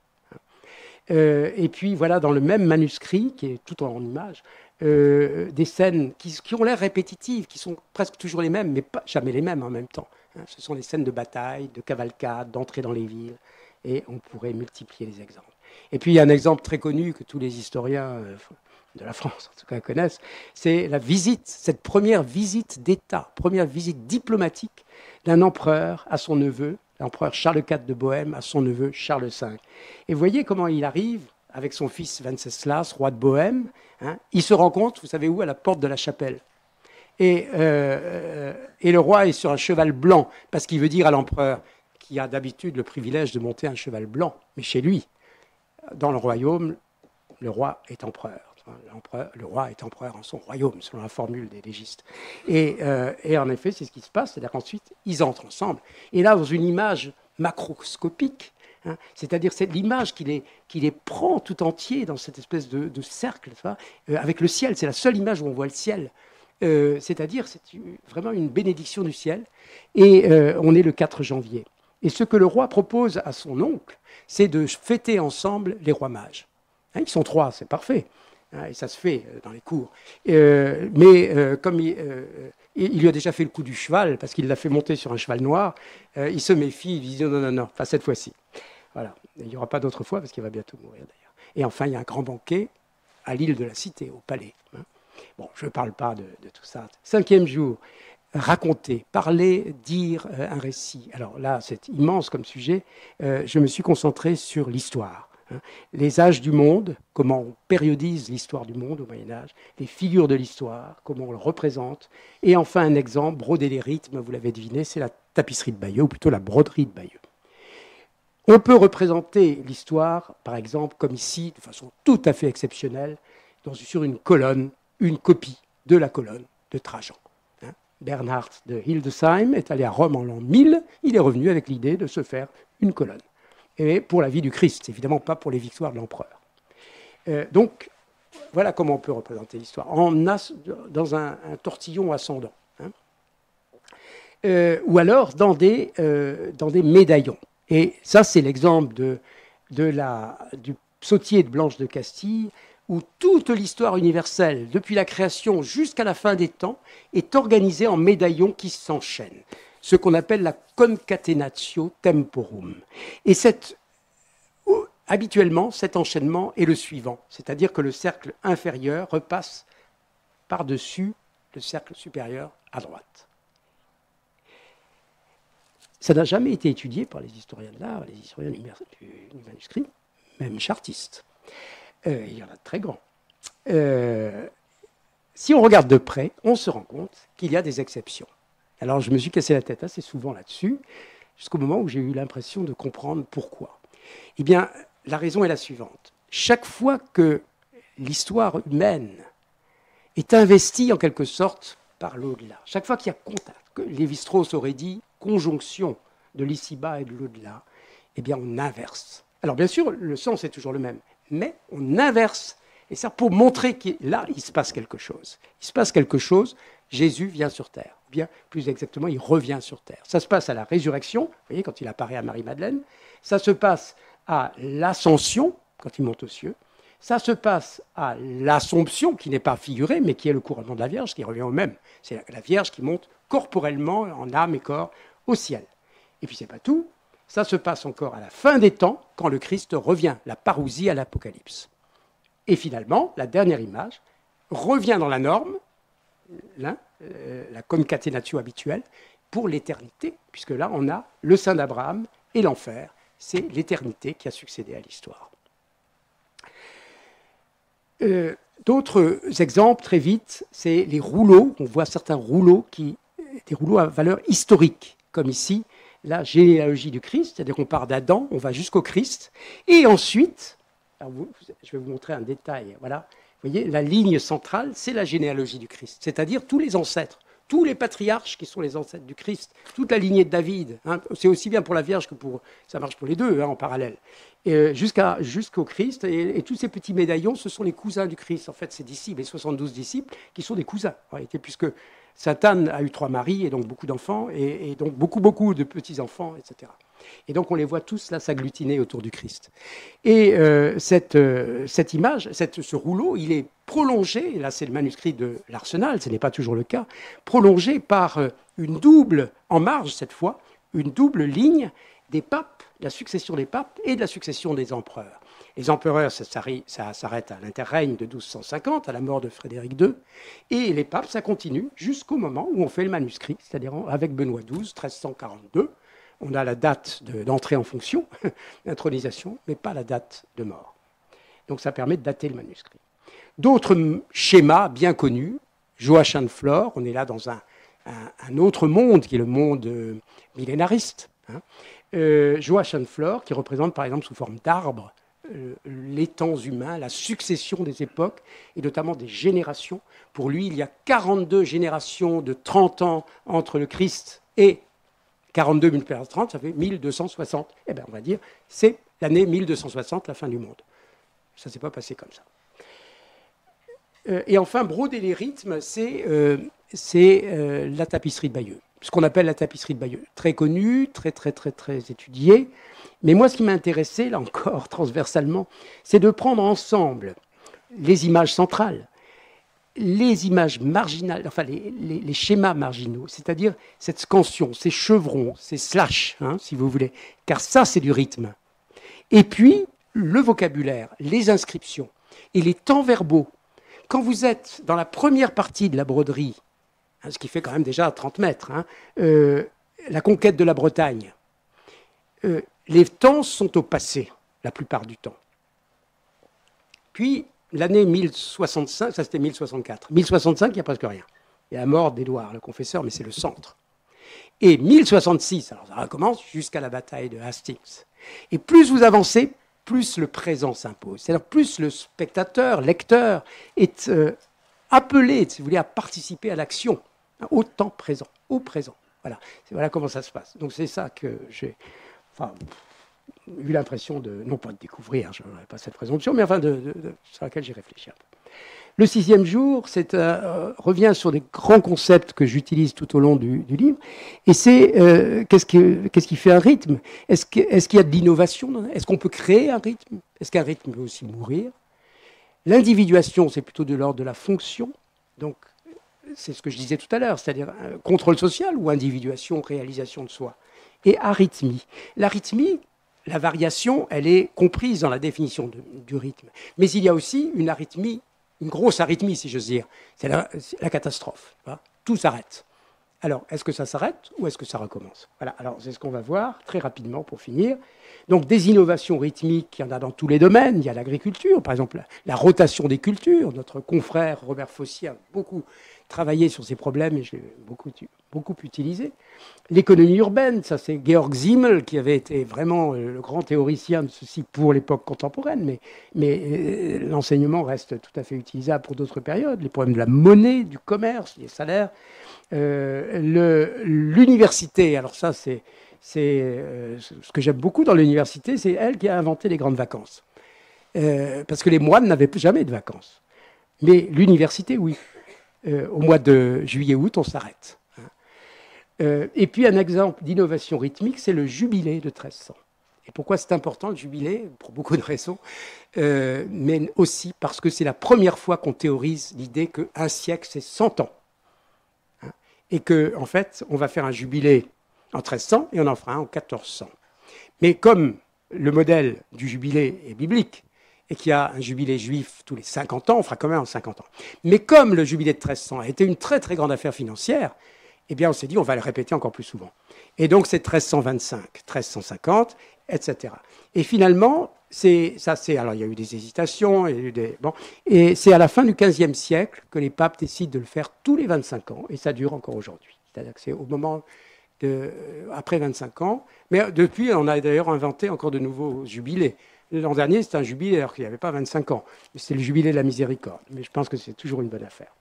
Euh, et puis, voilà, dans le même manuscrit, qui est tout en image, euh, des scènes qui, qui ont l'air répétitives, qui sont presque toujours les mêmes, mais pas, jamais les mêmes en même temps. Hein. Ce sont des scènes de bataille, de cavalcade, d'entrée dans les villes, et on pourrait multiplier les exemples. Et puis, il y a un exemple très connu que tous les historiens euh, de la France, en tout cas, connaissent, c'est la visite, cette première visite d'État, première visite diplomatique d'un empereur à son neveu, l'empereur Charles quatre de Bohême à son neveu Charles cinq. Et vous voyez comment il arrive avec son fils Venceslas, roi de Bohême. Hein, il se rencontre, vous savez où, à la porte de la chapelle. Et, euh, et le roi est sur un cheval blanc, parce qu'il veut dire à l'empereur, qui a d'habitude le privilège de monter un cheval blanc, mais chez lui, dans le royaume, le roi est empereur. Le roi est empereur en son royaume, selon la formule des légistes. Et, euh, et en effet, c'est ce qui se passe, c'est-à-dire qu'ensuite, ils entrent ensemble. Et là, dans une image macroscopique, hein, c'est-à-dire c'est l'image qui les, qui les prend tout entier dans cette espèce de, de cercle, euh, avec le ciel. C'est la seule image où on voit le ciel. Euh, c'est-à-dire, c'est vraiment une bénédiction du ciel. Et euh, on est le quatre janvier. Et ce que le roi propose à son oncle, c'est de fêter ensemble les rois mages. Hein, ils sont trois, c'est parfait. Et ça se fait dans les cours. Euh, mais euh, comme il, euh, il lui a déjà fait le coup du cheval, parce qu'il l'a fait monter sur un cheval noir, euh, il se méfie, il dit non, non, non, pas cette fois-ci. Voilà. Il n'y aura pas d'autre fois, parce qu'il va bientôt mourir d'ailleurs. Et enfin, il y a un grand banquet à l'île de la Cité, au palais. Hein. Bon, je ne parle pas de, de tout ça. Cinquième jour, raconter, parler, dire euh, un récit. Alors là, c'est immense comme sujet. Euh, je me suis concentré sur l'histoire. Les âges du monde, comment on périodise l'histoire du monde au Moyen-Âge, les figures de l'histoire, comment on le représente, et enfin un exemple, broder les rythmes, vous l'avez deviné, c'est la tapisserie de Bayeux, ou plutôt la broderie de Bayeux. On peut représenter l'histoire, par exemple, comme ici, de façon tout à fait exceptionnelle, dans, sur une colonne, une copie de la colonne de Trajan. Hein, Bernhard de Hildesheim est allé à Rome en l'an mille, il est revenu avec l'idée de se faire une colonne. Et pour la vie du Christ, évidemment pas pour les victoires de l'empereur. Euh, donc, voilà comment on peut représenter l'histoire, en as, dans un, un tortillon ascendant, hein. euh, ou alors dans des, euh, dans des médaillons. Et ça, c'est l'exemple de, de la, du psautier de Blanche de Castille, où toute l'histoire universelle, depuis la création jusqu'à la fin des temps, est organisée en médaillons qui s'enchaînent. Ce qu'on appelle la concatenatio temporum. Et cette, habituellement, cet enchaînement est le suivant, c'est-à-dire que le cercle inférieur repasse par-dessus le cercle supérieur à droite. Ça n'a jamais été étudié par les historiens de l'art, les historiens du manuscrit, même chartistes. Euh, il y en a de très grands. Euh, si on regarde de près, on se rend compte qu'il y a des exceptions. Alors, je me suis cassé la tête assez souvent là-dessus, jusqu'au moment où j'ai eu l'impression de comprendre pourquoi. Eh bien, la raison est la suivante. Chaque fois que l'histoire humaine est investie, en quelque sorte, par l'au-delà, chaque fois qu'il y a contact, que Lévi-Strauss aurait dit conjonction de l'ici-bas et de l'au-delà, eh bien, on inverse. Alors, bien sûr, le sens est toujours le même, mais on inverse. Et ça, pour montrer que là, il se passe quelque chose. Il se passe quelque chose, Jésus vient sur terre. Ou bien, plus exactement, il revient sur terre. Ça se passe à la résurrection, vous voyez, quand il apparaît à Marie-Madeleine. Ça se passe à l'ascension, quand il monte aux cieux. Ça se passe à l'Assomption, qui n'est pas figurée, mais qui est le couronnement de la Vierge, qui revient au même. C'est la Vierge qui monte corporellement, en âme et corps, au ciel. Et puis, c'est pas tout. Ça se passe encore à la fin des temps, quand le Christ revient, la parousie à l'Apocalypse. Et finalement, la dernière image revient dans la norme, là, euh, la concatenatio habituelle, pour l'éternité, puisque là, on a le sein d'Abraham et l'enfer. C'est l'éternité qui a succédé à l'histoire. Euh, D'autres exemples, très vite, c'est les rouleaux. On voit certains rouleaux, qui, des rouleaux à valeur historique, comme ici, la généalogie du Christ, c'est-à-dire qu'on part d'Adam, on va jusqu'au Christ, et ensuite, alors vous, je vais vous montrer un détail, voilà, vous voyez, la ligne centrale, c'est la généalogie du Christ, c'est-à-dire tous les ancêtres, tous les patriarches qui sont les ancêtres du Christ, toute la lignée de David, hein, c'est aussi bien pour la Vierge que pour, ça marche pour les deux, hein, en parallèle, et jusqu'à, jusqu'au Christ, et, et tous ces petits médaillons, ce sont les cousins du Christ, en fait, ces disciples, les soixante-douze disciples, qui sont des cousins, en réalité, puisque Sainte Anne a eu trois maris, et donc beaucoup d'enfants, et, et donc beaucoup, beaucoup de petits-enfants, et cetera. Et donc on les voit tous là s'agglutiner autour du Christ. Et euh, cette, euh, cette image, cette, ce rouleau, il est prolongé, là c'est le manuscrit de l'Arsenal, ce n'est pas toujours le cas, prolongé par une double, en marge cette fois, une double ligne des papes, de la succession des papes et de la succession des empereurs. Les empereurs, ça, ça s'arrête à l'interrègne de douze cent cinquante, à la mort de Frédéric deux, et les papes, ça continue jusqu'au moment où on fait le manuscrit, c'est-à-dire avec Benoît douze, treize cent quarante-deux. On a la date d'entrée en fonction, l'intronisation, mais pas la date de mort. Donc ça permet de dater le manuscrit. D'autres schémas bien connus, Joachim de Flore, on est là dans un, un, un autre monde qui est le monde euh, millénariste. Hein. Euh, Joachim de Flore, qui représente par exemple sous forme d'arbre euh, les temps humains, la succession des époques, et notamment des générations. Pour lui, il y a quarante-deux générations de trente ans entre le Christ et quarante-deux multiplié par trente, ça fait mille deux cent soixante. Eh bien, on va dire, c'est l'année mille deux cent soixante, la fin du monde. Ça ne s'est pas passé comme ça. Euh, et enfin, broder les rythmes, c'est euh, euh, la tapisserie de Bayeux. Ce qu'on appelle la tapisserie de Bayeux. Très connue, très, très, très, très étudiée. Mais moi, ce qui m'a intéressé, là encore, transversalement, c'est de prendre ensemble les images centrales, les images marginales, enfin les, les, les schémas marginaux, c'est-à-dire cette scansion, ces chevrons, ces slash, hein, si vous voulez, car ça, c'est du rythme. Et puis, le vocabulaire, les inscriptions et les temps verbaux. Quand vous êtes dans la première partie de la broderie, hein, ce qui fait quand même déjà trente mètres, hein, euh, la conquête de la Bretagne, euh, les temps sont au passé, la plupart du temps. Puis, l'année mille soixante-cinq, ça c'était mille soixante-quatre. mille soixante-cinq, il n'y a presque rien. Il y a la mort d'Édouard, le confesseur, mais c'est le centre. Et mille soixante-six, alors ça recommence jusqu'à la bataille de Hastings. Et plus vous avancez, plus le présent s'impose. C'est-à-dire plus le spectateur, lecteur, est euh, appelé, si vous voulez, à participer à l'action, hein, au temps présent, au présent. Voilà. Voilà comment ça se passe. Donc c'est ça que j'ai enfin, eu l'impression de, non pas de découvrir, je n'aurais pas cette présomption, mais enfin de, de, de, sur laquelle j'ai réfléchi un peu. Le sixième jour c'est, euh, revient sur des grands concepts que j'utilise tout au long du, du livre, et c'est euh, qu'est-ce qui, qu'est-ce qui fait un rythme? Est-ce que, est-ce qu'il y a de l'innovation? Est-ce qu'on peut créer un rythme? Est-ce qu'un rythme peut aussi mourir? L'individuation, c'est plutôt de l'ordre de la fonction, donc c'est ce que je disais tout à l'heure, c'est-à-dire un contrôle social ou individuation, réalisation de soi. Et arythmie. L'arythmie, la variation, elle est comprise dans la définition de, du rythme. Mais il y a aussi une arythmie, une grosse arythmie, si j'ose dire. C'est la, la catastrophe. Voilà. Tout s'arrête. Alors, est-ce que ça s'arrête ou est-ce que ça recommence? Voilà. Alors, c'est ce qu'on va voir très rapidement pour finir. Donc, des innovations rythmiques, il y en a dans tous les domaines. Il y a l'agriculture, par exemple, la, la rotation des cultures. Notre confrère Robert Fossier a beaucoup travaillé sur ces problèmes et je l'ai beaucoup, beaucoup utilisé. L'économie urbaine, ça c'est Georg Simmel qui avait été vraiment le grand théoricien de ceci pour l'époque contemporaine, mais, mais l'enseignement reste tout à fait utilisable pour d'autres périodes. Les problèmes de la monnaie, du commerce, des salaires. Euh, le, l'université, alors ça c'est, c'est euh, ce que j'aime beaucoup dans l'université, c'est elle qui a inventé les grandes vacances. Euh, parce que les moines n'avaient jamais de vacances. Mais l'université, oui. Euh, au mois de juillet-août, on s'arrête. Euh, et puis un exemple d'innovation rythmique, c'est le jubilé de treize cents. Et pourquoi c'est important le jubilé? Pour beaucoup de raisons, euh, mais aussi parce que c'est la première fois qu'on théorise l'idée qu'un siècle, c'est cent ans. Hein, et qu'en en fait, on va faire un jubilé en treize cents et on en fera un en quatorze cents. Mais comme le modèle du jubilé est biblique, et qu'il y a un jubilé juif tous les cinquante ans, on fera quand même en cinquante ans. Mais comme le jubilé de treize cents a été une très très grande affaire financière, eh bien on s'est dit on va le répéter encore plus souvent. Et donc c'est treize cent vingt-cinq, treize cent cinquante, et cetera. Et finalement, c'est, ça c'est, alors il y a eu des hésitations, il y a eu des, bon, et c'est à la fin du quinzième siècle que les papes décident de le faire tous les vingt-cinq ans, et ça dure encore aujourd'hui. C'est-à-dire que c'est au moment de, après vingt-cinq ans, mais depuis on a d'ailleurs inventé encore de nouveaux jubilés. L'an dernier, c'était un jubilé, alors qu'il n'y avait pas vingt-cinq ans. C'est le jubilé de la miséricorde. Mais je pense que c'est toujours une bonne affaire.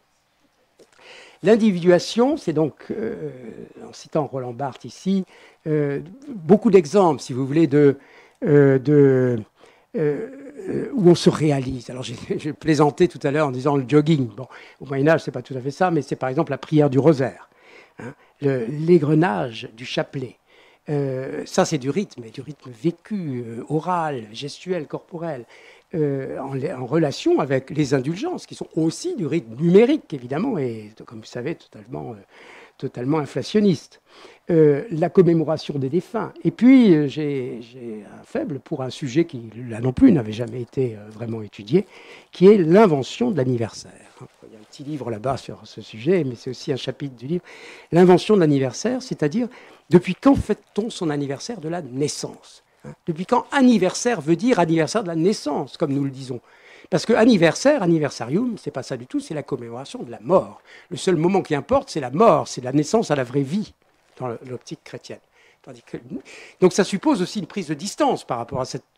L'individuation, c'est donc, euh, en citant Roland Barthes ici, euh, beaucoup d'exemples, si vous voulez, de, euh, de, euh, où on se réalise. Alors, j'ai, j'ai plaisanté tout à l'heure en disant le jogging. Bon, au Moyen-Âge, ce n'est pas tout à fait ça, mais c'est par exemple la prière du rosaire, hein, le, l'égrenage du chapelet. Euh, ça, c'est du rythme, et du rythme vécu, euh, oral, gestuel, corporel, euh, en, en relation avec les indulgences, qui sont aussi du rythme numérique, évidemment, et comme vous savez, totalement, euh, totalement inflationniste. Euh, la commémoration des défunts. Et puis, euh, j'ai, j'ai un faible pour un sujet qui, là non plus, n'avait jamais été euh, vraiment étudié, qui est l'invention de l'anniversaire. Il y a un petit livre là-bas sur ce sujet, mais c'est aussi un chapitre du livre. L'invention de l'anniversaire, c'est-à-dire depuis quand fête-t-on son anniversaire de la naissance? Depuis quand anniversaire veut dire anniversaire de la naissance, comme nous le disons? Parce que anniversaire, anniversarium, c'est pas ça du tout, c'est la commémoration de la mort. Le seul moment qui importe, c'est la mort, c'est la naissance à la vraie vie, dans l'optique chrétienne. Tandis que, donc ça suppose aussi une prise de distance par rapport à cette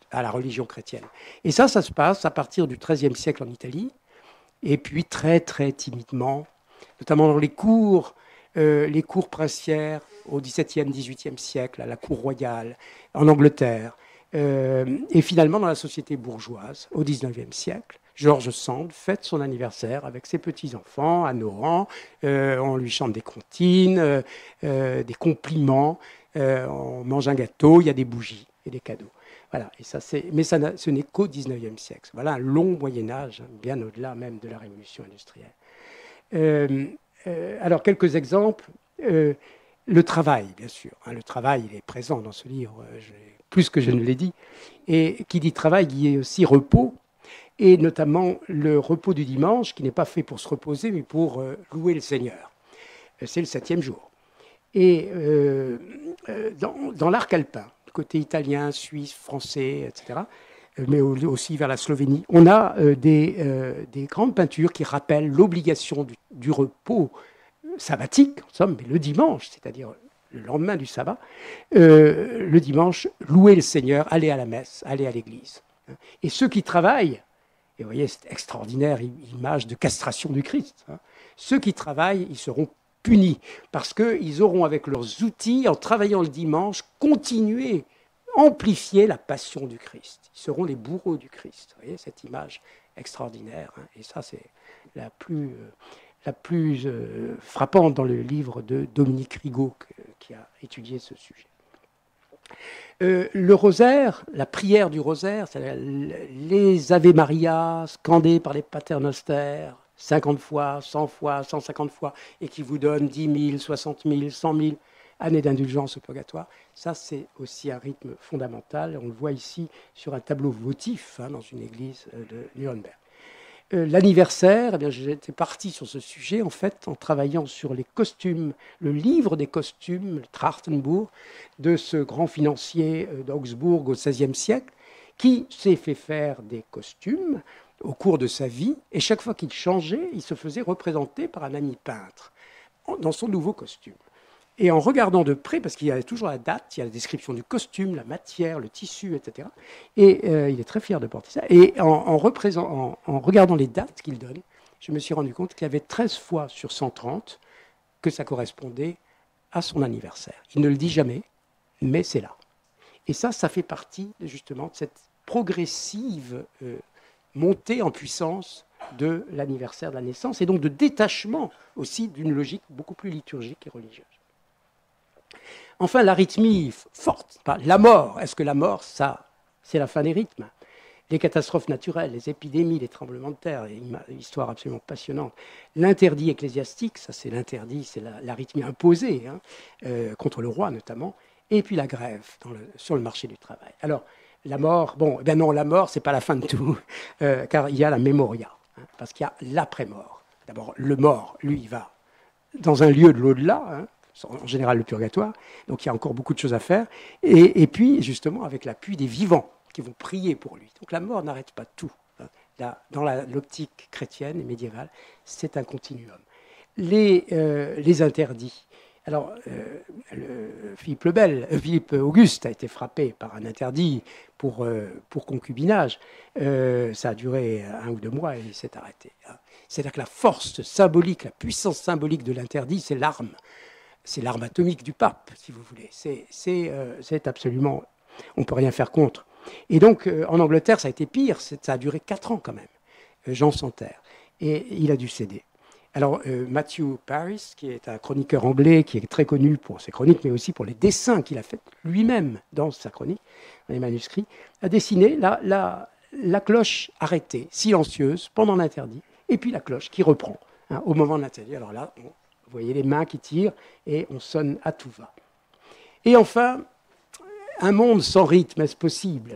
à la religion chrétienne. Et ça, ça se passe à partir du treizième siècle en Italie, et puis très, très timidement, notamment dans les cours, euh, les cours princières au dix-septième, dix-huitième siècle, à la cour royale, en Angleterre, euh, et finalement dans la société bourgeoise au dix-neuvième siècle. George Sand fête son anniversaire avec ses petits-enfants à Nohant. Euh, on lui chante des comptines, euh, euh, des compliments. Euh, on mange un gâteau, il y a des bougies et des cadeaux. Voilà. Et ça, c'est... Mais ça, ce n'est qu'au dix-neuvième siècle. Voilà un long Moyen-Âge, bien au-delà même de la Révolution industrielle. Euh, euh, alors, quelques exemples. Euh, le travail, bien sûr. Hein, le travail, il est présent dans ce livre, euh, je... plus que je ne l'ai dit. Et qui dit travail, dit aussi repos. Et notamment le repos du dimanche, qui n'est pas fait pour se reposer, mais pour euh, louer le Seigneur. C'est le septième jour. Et euh, euh, dans, dans l'arc alpin, côté italien, suisse, français, et cetera, mais aussi vers la Slovénie, on a euh, des, euh, des grandes peintures qui rappellent l'obligation du, du repos sabbatique, en somme, mais le dimanche, c'est-à-dire le lendemain du sabbat, euh, le dimanche, louer le Seigneur, aller à la messe, aller à l'église. Et ceux qui travaillent, et vous voyez cette extraordinaire image de castration du Christ. Hein. Ceux qui travaillent, ils seront punis parce qu'ils auront avec leurs outils, en travaillant le dimanche, continué, amplifié la passion du Christ. Ils seront les bourreaux du Christ. Vous voyez cette image extraordinaire. Hein. Et ça, c'est la plus, euh, la plus euh, frappante dans le livre de Dominique Rigaud qui a étudié ce sujet. Euh, le rosaire, la prière du rosaire, c'est les Ave Maria scandés par les paternosters, cinquante fois, cent fois, cent cinquante fois, et qui vous donnent dix mille, soixante mille, cent mille années d'indulgence au purgatoire. Ça, c'est aussi un rythme fondamental. On le voit ici sur un tableau votif hein, dans une église de Nuremberg. Euh, L'anniversaire, eh bien, j'étais parti sur ce sujet, en fait, en travaillant sur les costumes, le livre des costumes, le Trachtenbourg, de ce grand financier d'Augsbourg au seizième siècle, qui s'est fait faire des costumes au cours de sa vie, et chaque fois qu'il changeait, il se faisait représenter par un ami peintre dans son nouveau costume. Et en regardant de près, parce qu'il y a toujours la date, il y a la description du costume, la matière, le tissu, et cetera. Et euh, il est très fier de porter ça. Et en, en, en, en regardant les dates qu'il donne, je me suis rendu compte qu'il y avait treize fois sur cent trente que ça correspondait à son anniversaire. Il ne le dit jamais, mais c'est là. Et ça, ça fait partie justement de cette progressive euh, montée en puissance de l'anniversaire de la naissance, et donc de détachement aussi d'une logique beaucoup plus liturgique et religieuse. Enfin, l'arythmie forte, la mort. Est-ce que la mort, ça, c'est la fin des rythmes? Les catastrophes naturelles, les épidémies, les tremblements de terre, une histoire absolument passionnante. L'interdit ecclésiastique, ça c'est l'interdit, c'est l'arythmie imposée, hein, euh, contre le roi notamment. Et puis la grève dans le, sur le marché du travail. Alors, la mort, bon, eh bien non, la mort, c'est pas la fin de tout, euh, car il y a la mémoria, hein, parce qu'il y a l'après-mort. D'abord, le mort, lui, il va dans un lieu de l'au-delà, hein, en général le purgatoire, donc il y a encore beaucoup de choses à faire, et, et puis justement avec l'appui des vivants qui vont prier pour lui. Donc la mort n'arrête pas tout. Là, dans l'optique chrétienne et médiévale, c'est un continuum. Les, euh, les interdits. Alors, euh, le, Philippe le Bel, euh, Philippe Auguste a été frappé par un interdit pour, euh, pour concubinage. Euh, ça a duré un ou deux mois et il s'est arrêté. Hein. C'est-à-dire que la force symbolique, la puissance symbolique de l'interdit, c'est l'arme. C'est l'arme atomique du pape, si vous voulez. C'est euh, absolument... On ne peut rien faire contre. Et donc, euh, en Angleterre, ça a été pire. Ça a duré quatre ans, quand même. Euh, Jean Santerre. Et il a dû céder. Alors, euh, Matthew Paris, qui est un chroniqueur anglais, qui est très connu pour ses chroniques, mais aussi pour les dessins qu'il a faits lui-même dans sa chronique, dans les manuscrits, a dessiné la, la, la cloche arrêtée, silencieuse, pendant l'interdit, et puis la cloche qui reprend hein, au moment de l'interdit. Alors là, on, vous voyez les mains qui tirent et on sonne à tout va. Et enfin, un monde sans rythme, est-ce possible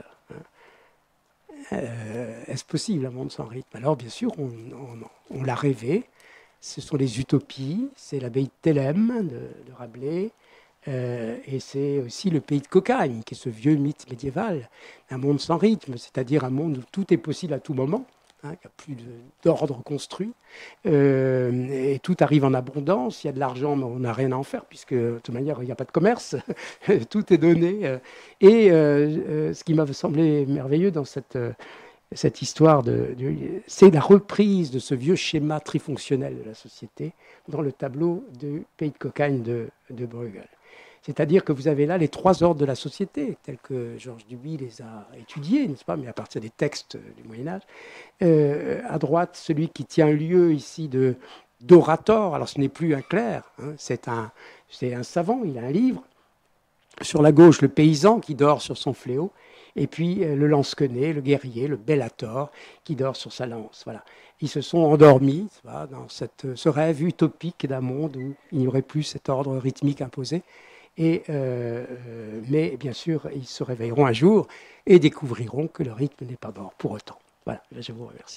euh, Est-ce possible un monde sans rythme? Alors bien sûr, on, on, on l'a rêvé. Ce sont les utopies, c'est l'abbaye de Thélème de, de Rabelais, euh, et c'est aussi le pays de Cocagne, qui est ce vieux mythe médiéval, un monde sans rythme, c'est-à-dire un monde où tout est possible à tout moment, hein, il n'y a plus d'ordre construit, euh, et tout arrive en abondance, il y a de l'argent, mais on n'a rien à en faire, puisque de toute manière, il n'y a pas de commerce, tout est donné. Et euh, euh, ce qui m'a semblé merveilleux dans cette... Euh, cette histoire, de, de, c'est la reprise de ce vieux schéma trifonctionnel de la société dans le tableau du Pays de Cocagne de, de Bruegel. C'est-à-dire que vous avez là les trois ordres de la société, tels que Georges Duby les a étudiés, n'est-ce pas, mais à partir des textes du Moyen-Âge. Euh, à droite, celui qui tient lieu ici de, d'orator, alors ce n'est plus un clerc, hein, c'est, un, c'est un savant, il a un livre. Sur la gauche, le paysan qui dort sur son fléau. Et puis le lansquenet, le guerrier, le bellator, qui dort sur sa lance. Voilà. Ils se sont endormis voilà, dans cette, ce rêve utopique d'un monde où il n'y aurait plus cet ordre rythmique imposé. Et, euh, mais bien sûr, ils se réveilleront un jour et découvriront que le rythme n'est pas mort pour autant. Voilà, je vous remercie.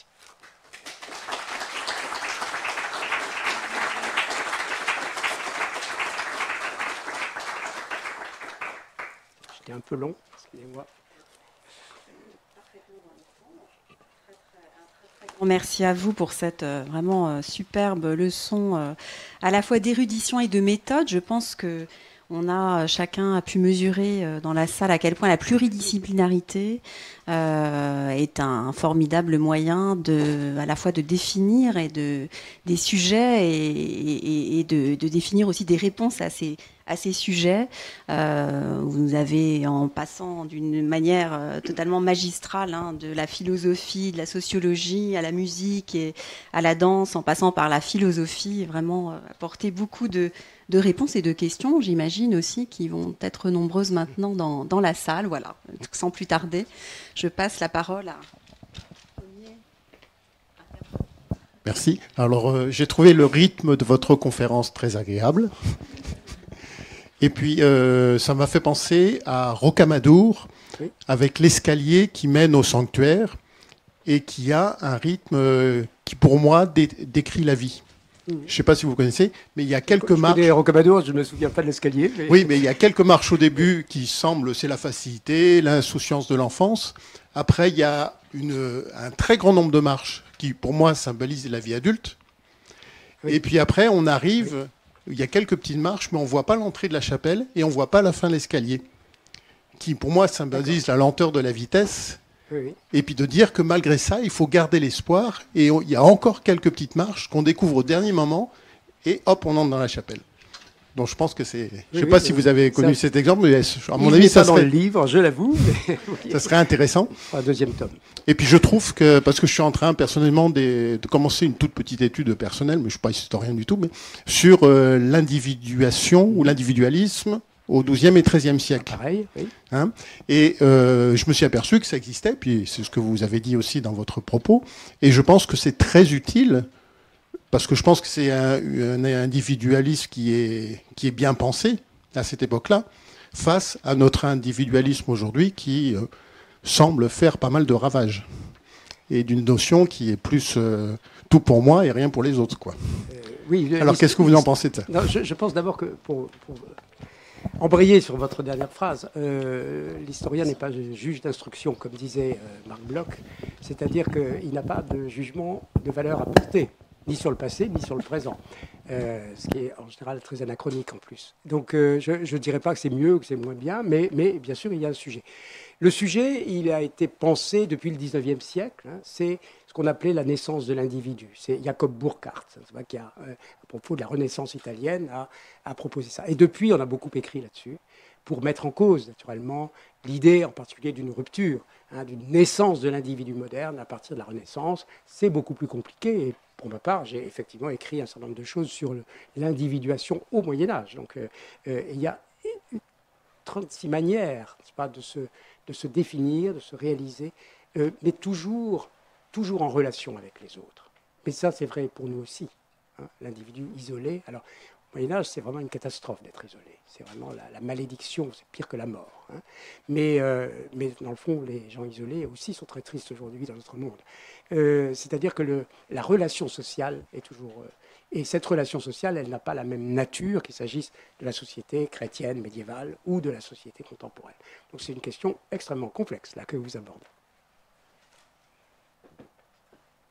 J'étais un peu long, excusez-moi. Merci à vous pour cette euh, vraiment euh, superbe leçon euh, à la fois d'érudition et de méthode. Je pense que on a chacun a pu mesurer euh, dans la salle à quel point la pluridisciplinarité euh, est un, un formidable moyen de, à la fois de définir et de, des sujets et, et, et de, de définir aussi des réponses à ces à ces sujets. Euh, vous avez, en passant d'une manière euh, totalement magistrale, hein, de la philosophie, de la sociologie, à la musique et à la danse, en passant par la philosophie, vraiment euh, apporté beaucoup de, de réponses et de questions, j'imagine aussi, qui vont être nombreuses maintenant dans, dans la salle. Voilà, sans plus tarder, je passe la parole à... Merci. Alors, euh, j'ai trouvé le rythme de votre conférence très agréable. Et puis, euh, ça m'a fait penser à Rocamadour, oui, avec l'escalier qui mène au sanctuaire et qui a un rythme euh, qui, pour moi, dé décrit la vie. Mmh. Je ne sais pas si vous connaissez, mais il y a quelques je marches... Rocamadour, je ne me souviens pas de l'escalier. Mais... Oui, mais il y a quelques marches au début qui semblent, c'est la facilité, l'insouciance de l'enfance. Après, il y a une, un très grand nombre de marches qui, pour moi, symbolisent la vie adulte. Oui. Et puis après, on arrive... Oui. Il y a quelques petites marches, mais on ne voit pas l'entrée de la chapelle et on ne voit pas la fin de l'escalier, qui pour moi symbolise la lenteur de la vitesse. Oui, oui. Et puis de dire que malgré ça, il faut garder l'espoir. Et on, il y a encore quelques petites marches qu'on découvre au dernier moment et hop, on entre dans la chapelle. Donc je pense que c'est... Oui, je ne sais oui, pas oui, si vous avez connu ça... cet exemple, mais à mon il avis, ça serait... dans le livre, je l'avoue. Mais... ça serait intéressant. Un deuxième tome. Et puis je trouve que, parce que je suis en train personnellement de, de commencer une toute petite étude personnelle, mais je ne suis pas historien du tout, mais sur euh, l'individuation ou l'individualisme au douzième et treizième siècle. Pareil, oui. Hein, et euh, je me suis aperçu que ça existait, puis c'est ce que vous avez dit aussi dans votre propos, et je pense que c'est très utile. Parce que je pense que c'est un, un individualisme qui est, qui est bien pensé à cette époque-là, face à notre individualisme aujourd'hui qui euh, semble faire pas mal de ravages. Et d'une notion qui est plus euh, tout pour moi et rien pour les autres, quoi. Euh, oui, alors qu'est-ce que vous en pensez de ça? Non, je, je pense d'abord que, pour, pour embrayer sur votre dernière phrase, euh, l'historien n'est pas juge d'instruction, comme disait euh, Marc Bloch, c'est-à-dire qu'il n'a pas de jugement de valeur à porter, ni sur le passé, ni sur le présent, euh, ce qui est en général très anachronique en plus. Donc euh, je ne dirais pas que c'est mieux ou que c'est moins bien, mais, mais bien sûr, il y a un sujet. Le sujet, il a été pensé depuis le dix-neuvième siècle, hein, c'est ce qu'on appelait la naissance de l'individu. C'est Jacob Burckhardt, qui, a, euh, à propos de la Renaissance italienne, a, a proposé ça. Et depuis, on a beaucoup écrit là-dessus, pour mettre en cause, naturellement, l'idée en particulier d'une rupture, hein, d'une naissance de l'individu moderne à partir de la Renaissance. C'est beaucoup plus compliqué. Et pour ma part, j'ai effectivement écrit un certain nombre de choses sur l'individuation au Moyen-Âge. Donc, euh, euh, il y a trente-six manières, n'est-ce pas, de se, de se définir, de se réaliser, euh, mais toujours, toujours en relation avec les autres. Mais ça, c'est vrai pour nous aussi. Hein, l'individu isolé. Alors, au Moyen-Âge, c'est vraiment une catastrophe d'être isolé. C'est vraiment la, la malédiction, c'est pire que la mort. Hein. Mais, euh, mais dans le fond, les gens isolés aussi sont très tristes aujourd'hui dans notre monde. Euh, c'est-à-dire que le, la relation sociale est toujours... Euh, et cette relation sociale, elle n'a pas la même nature qu'il s'agisse de la société chrétienne, médiévale ou de la société contemporaine. Donc c'est une question extrêmement complexe, là, que vous abordez.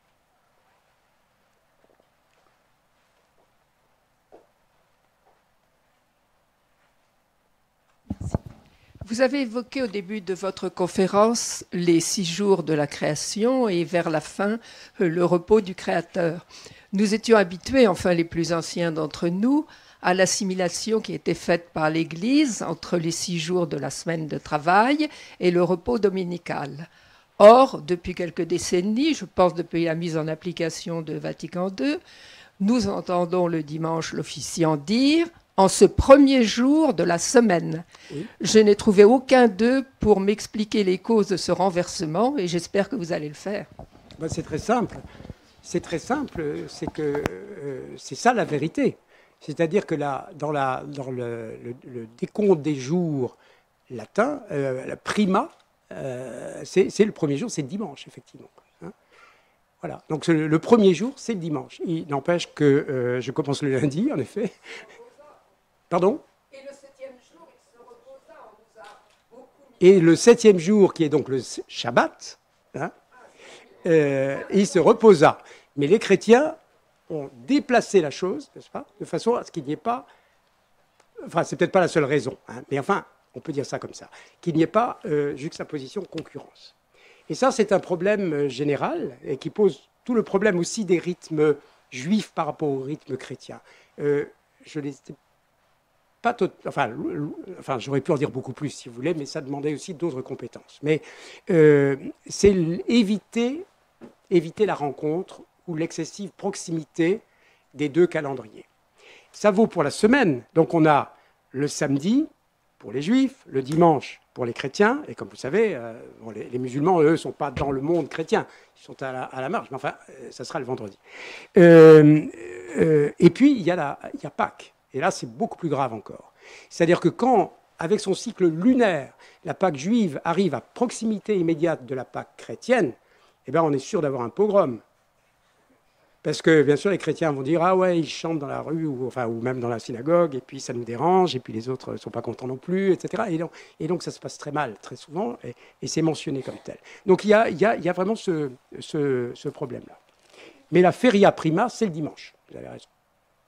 Vous avez évoqué au début de votre conférence les six jours de la création et vers la fin, le repos du Créateur. Nous étions habitués, enfin les plus anciens d'entre nous, à l'assimilation qui était faite par l'Église entre les six jours de la semaine de travail et le repos dominical. Or, depuis quelques décennies, je pense depuis la mise en application de Vatican deux, nous entendons le dimanche l'officiant dire « en ce premier jour de la semaine oui. ». Je n'ai trouvé aucun d'eux pour m'expliquer les causes de ce renversement et j'espère que vous allez le faire. Ben, c'est très simple. C'est très simple, c'est que euh, c'est ça la vérité. C'est-à-dire que là, dans, la, dans le, le, le décompte des jours latins, euh, la prima, euh, c'est le premier jour, c'est le dimanche, effectivement. Hein, voilà. Donc le, le premier jour, c'est le dimanche. Il n'empêche que euh, je commence le lundi, en effet. Pardon ? Et le septième jour, il se reposa. On nous a beaucoup mis... Et le septième jour, qui est donc le Shabbat, hein, euh, il se reposa. Mais les chrétiens ont déplacé la chose, n'est-ce pas, de façon à ce qu'il n'y ait pas, enfin, c'est peut-être pas la seule raison, hein, mais enfin, on peut dire ça comme ça, qu'il n'y ait pas euh, juxtaposition concurrence. Et ça, c'est un problème général et qui pose tout le problème aussi des rythmes juifs par rapport aux rythmes chrétiens. Euh, je les pas tout, enfin, enfin j'aurais pu en dire beaucoup plus si vous voulez, mais ça demandait aussi d'autres compétences. Mais euh, c'est éviter, éviter la rencontre ou l'excessive proximité des deux calendriers. Ça vaut pour la semaine. Donc on a le samedi pour les juifs, le dimanche pour les chrétiens, et comme vous savez, euh, bon, les, les musulmans, eux, ne sont pas dans le monde chrétien, ils sont à la, à la marge, mais enfin, euh, ça sera le vendredi. Euh, euh, et puis, il y, a la, il y a Pâques, et là, c'est beaucoup plus grave encore. C'est-à-dire que quand, avec son cycle lunaire, la Pâque juive arrive à proximité immédiate de la Pâque chrétienne, eh bien, on est sûr d'avoir un pogrom. Parce que, bien sûr, les chrétiens vont dire « Ah ouais, ils chantent dans la rue, ou, enfin, ou même dans la synagogue, et puis ça nous dérange, et puis les autres ne sont pas contents non plus, et cetera » Et donc, et donc ça se passe très mal, très souvent, et, et c'est mentionné comme tel. Donc il y a, il y a, il y a vraiment ce, ce, ce problème-là. Mais la feria prima, c'est le dimanche. Vous avez raison.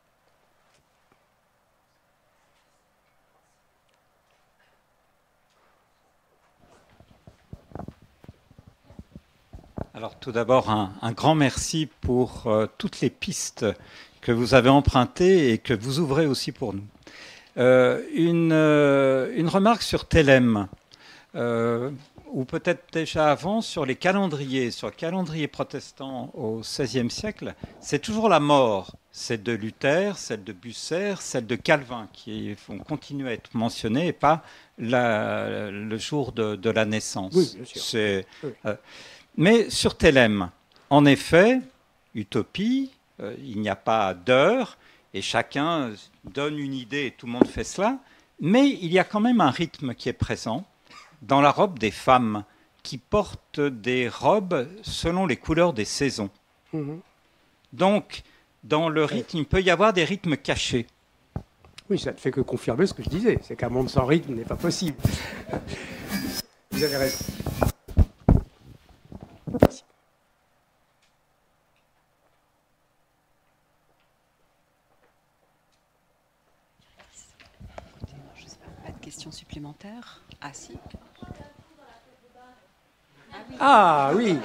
Alors tout d'abord, un, un grand merci pour euh, toutes les pistes que vous avez empruntées et que vous ouvrez aussi pour nous. Euh, une, euh, une remarque sur Thélème, euh, ou peut-être déjà avant, sur les calendriers, sur le calendrier protestant au seizième siècle, c'est toujours la mort, celle de Luther, celle de Bucer, celle de Calvin, qui vont continuer à être mentionnées, et pas la, le jour de, de la naissance. Oui, bien sûr. C'est... Oui. Euh, Mais sur Thélème, en effet, utopie, euh, il n'y a pas d'heure, et chacun donne une idée et tout le monde fait cela, mais il y a quand même un rythme qui est présent dans la robe des femmes, qui portent des robes selon les couleurs des saisons. Mm-hmm. Donc, dans le rythme, il peut y avoir des rythmes cachés. Oui, ça ne fait que confirmer ce que je disais, c'est qu'un monde sans rythme n'est pas possible. Vous avez raison. Merci. Je sais pas, pas de questions supplémentaires? Ah si. Ah oui.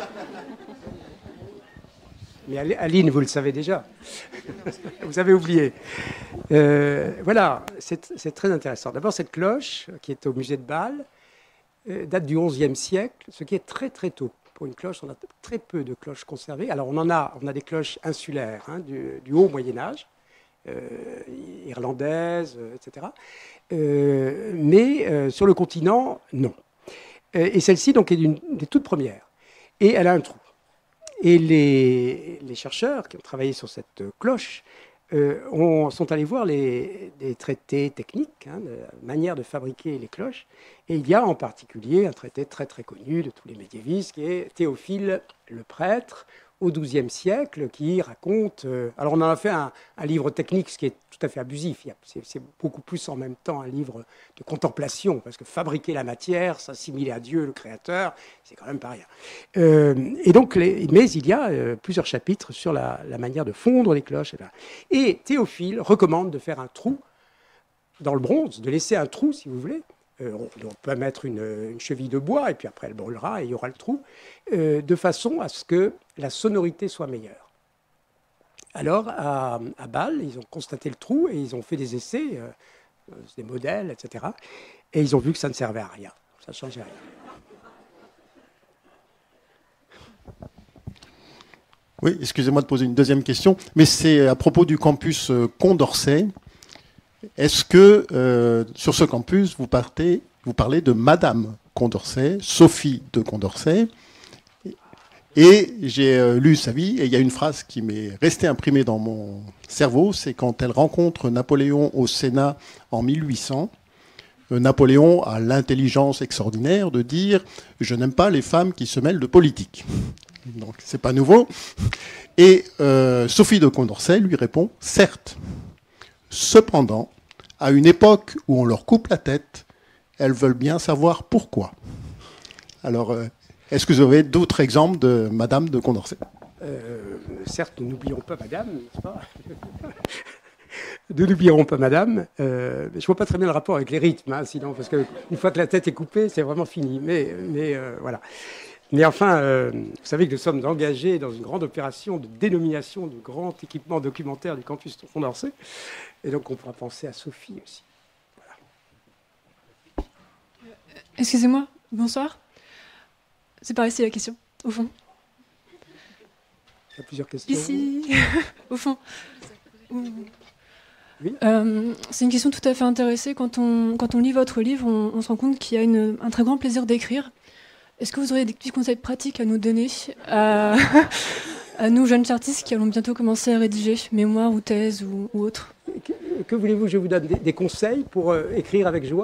Mais Aline, vous le savez déjà. Vous avez oublié. Euh, voilà, c'est très intéressant. D'abord, cette cloche qui est au musée de Bâle euh, date du onzième siècle, ce qui est très très tôt. Pour une cloche, on a très peu de cloches conservées. Alors, on en a, on a des cloches insulaires, hein, du, du haut Moyen-Âge, euh, irlandaises, euh, et cetera. Euh, mais euh, sur le continent, non. Euh, et celle-ci, donc, est une des toutes premières. Et elle a un trou. Et les, les chercheurs qui ont travaillé sur cette cloche euh, ont, sont allés voir les, les traités techniques, hein, de la manière de fabriquer les cloches. Et il y a en particulier un traité très très connu de tous les médiévistes qui est Théophile le prêtre au douzième siècle qui raconte... Euh, alors on en a fait un, un livre technique, ce qui est tout à fait abusif. C'est beaucoup plus en même temps un livre de contemplation, parce que fabriquer la matière, s'assimiler à Dieu, le Créateur, c'est quand même pas rien. Euh, et donc, les, mais il y a euh, plusieurs chapitres sur la, la manière de fondre les cloches. Et, cetera. Et Théophile recommande de faire un trou dans le bronze, de laisser un trou, si vous voulez, euh, on, on peut mettre une, une cheville de bois, et puis après elle brûlera, et il y aura le trou, euh, de façon à ce que la sonorité soit meilleure. Alors, à, à Bâle, ils ont constaté le trou, et ils ont fait des essais, euh, des modèles, et cetera. Et ils ont vu que ça ne servait à rien, ça ne changeait rien. Oui, excusez-moi de poser une deuxième question, mais c'est à propos du campus Condorcet. Est-ce que euh, sur ce campus, vous, partez, vous parlez de Madame Condorcet, Sophie de Condorcet, et j'ai euh, lu sa vie, et il y a une phrase qui m'est restée imprimée dans mon cerveau, c'est quand elle rencontre Napoléon au Sénat en mille huit cents, euh, Napoléon a l'intelligence extraordinaire de dire « Je n'aime pas les femmes qui se mêlent de politique ». Donc, c'est pas nouveau. Et euh, Sophie de Condorcet lui répond « Certes. Cependant, à une époque où on leur coupe la tête, elles veulent bien savoir pourquoi. » Alors, euh, est-ce que vous avez d'autres exemples de Madame de Condorcet ? euh, Certes, nous n'oublions pas Madame, n'est-ce pas ? Nous n'oublierons pas Madame. Euh, je ne vois pas très bien le rapport avec les rythmes, hein, sinon, parce qu'une fois que la tête est coupée, c'est vraiment fini. Mais, mais euh, voilà. Mais enfin, euh, vous savez que nous sommes engagés dans une grande opération de dénomination du grand équipement documentaire du campus Condorcet. Et donc, on pourra penser à Sophie aussi. Voilà. Excusez-moi, bonsoir. C'est pareil, c'est la question, au fond. Il y a plusieurs questions. Ici, au fond. Oui. Euh, c'est une question tout à fait intéressante. Quand on, quand on lit votre livre, on, on se rend compte qu'il y a une, un très grand plaisir d'écrire. Est-ce que vous auriez des petits conseils pratiques à nous donner, à, à nous, jeunes chartistes, qui allons bientôt commencer à rédiger mémoire ou thèse ou, ou autre ? Que, que voulez-vous que je vous donne des, des conseils pour euh, écrire avec joie ?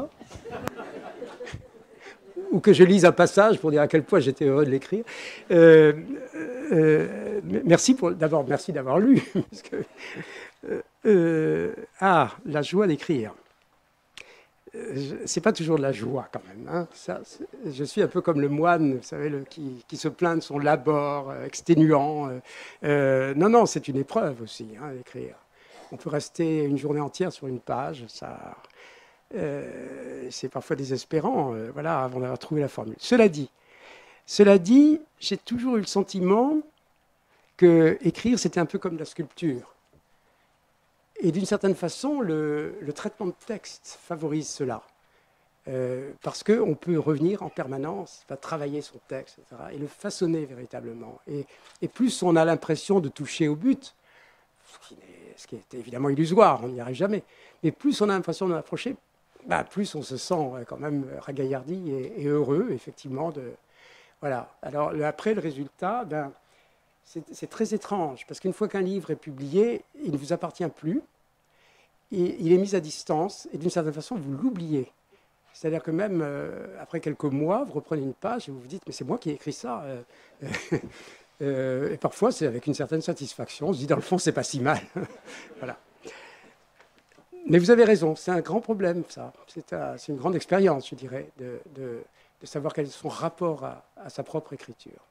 Ou que je lise un passage pour dire à quel point j'étais heureux de l'écrire. Euh, euh, merci pour, d'abord, merci d'avoir lu. Parce que, euh, euh, ah, la joie d'écrire. Euh, c'est pas toujours de la joie quand même. Hein. Ça, je suis un peu comme le moine, vous savez, le, qui, qui se plaint de son labeur euh, exténuant. Euh, euh, non, non, c'est une épreuve aussi, hein, d'écrire. On peut rester une journée entière sur une page, ça... Euh, c'est parfois désespérant, euh, voilà, avant d'avoir trouvé la formule. Cela dit, cela dit, j'ai toujours eu le sentiment que écrire, c'était un peu comme la sculpture. Et d'une certaine façon, le, le traitement de texte favorise cela. Euh, parce qu'on peut revenir en permanence, travailler son texte, et cetera, et le façonner véritablement. Et, et plus on a l'impression de toucher au but, ce qui, est, ce qui est évidemment illusoire, on n'y arrive jamais, mais plus on a l'impression d'en approcher, bah, plus on se sent quand même ragaillardi et, et heureux, effectivement. De, voilà. Alors après, le résultat, ben, c'est très étrange, parce qu'une fois qu'un livre est publié, il ne vous appartient plus, et il est mis à distance, et d'une certaine façon, vous l'oubliez. C'est-à-dire que même euh, après quelques mois, vous reprenez une page et vous vous dites « mais c'est moi qui ai écrit ça euh, ». Euh, et parfois, c'est avec une certaine satisfaction. On se dit, dans le fond, c'est pas si mal. Voilà. Mais vous avez raison, c'est un grand problème, ça. C'est un, une grande expérience, je dirais, de, de, de savoir quel est son rapport à, à sa propre écriture.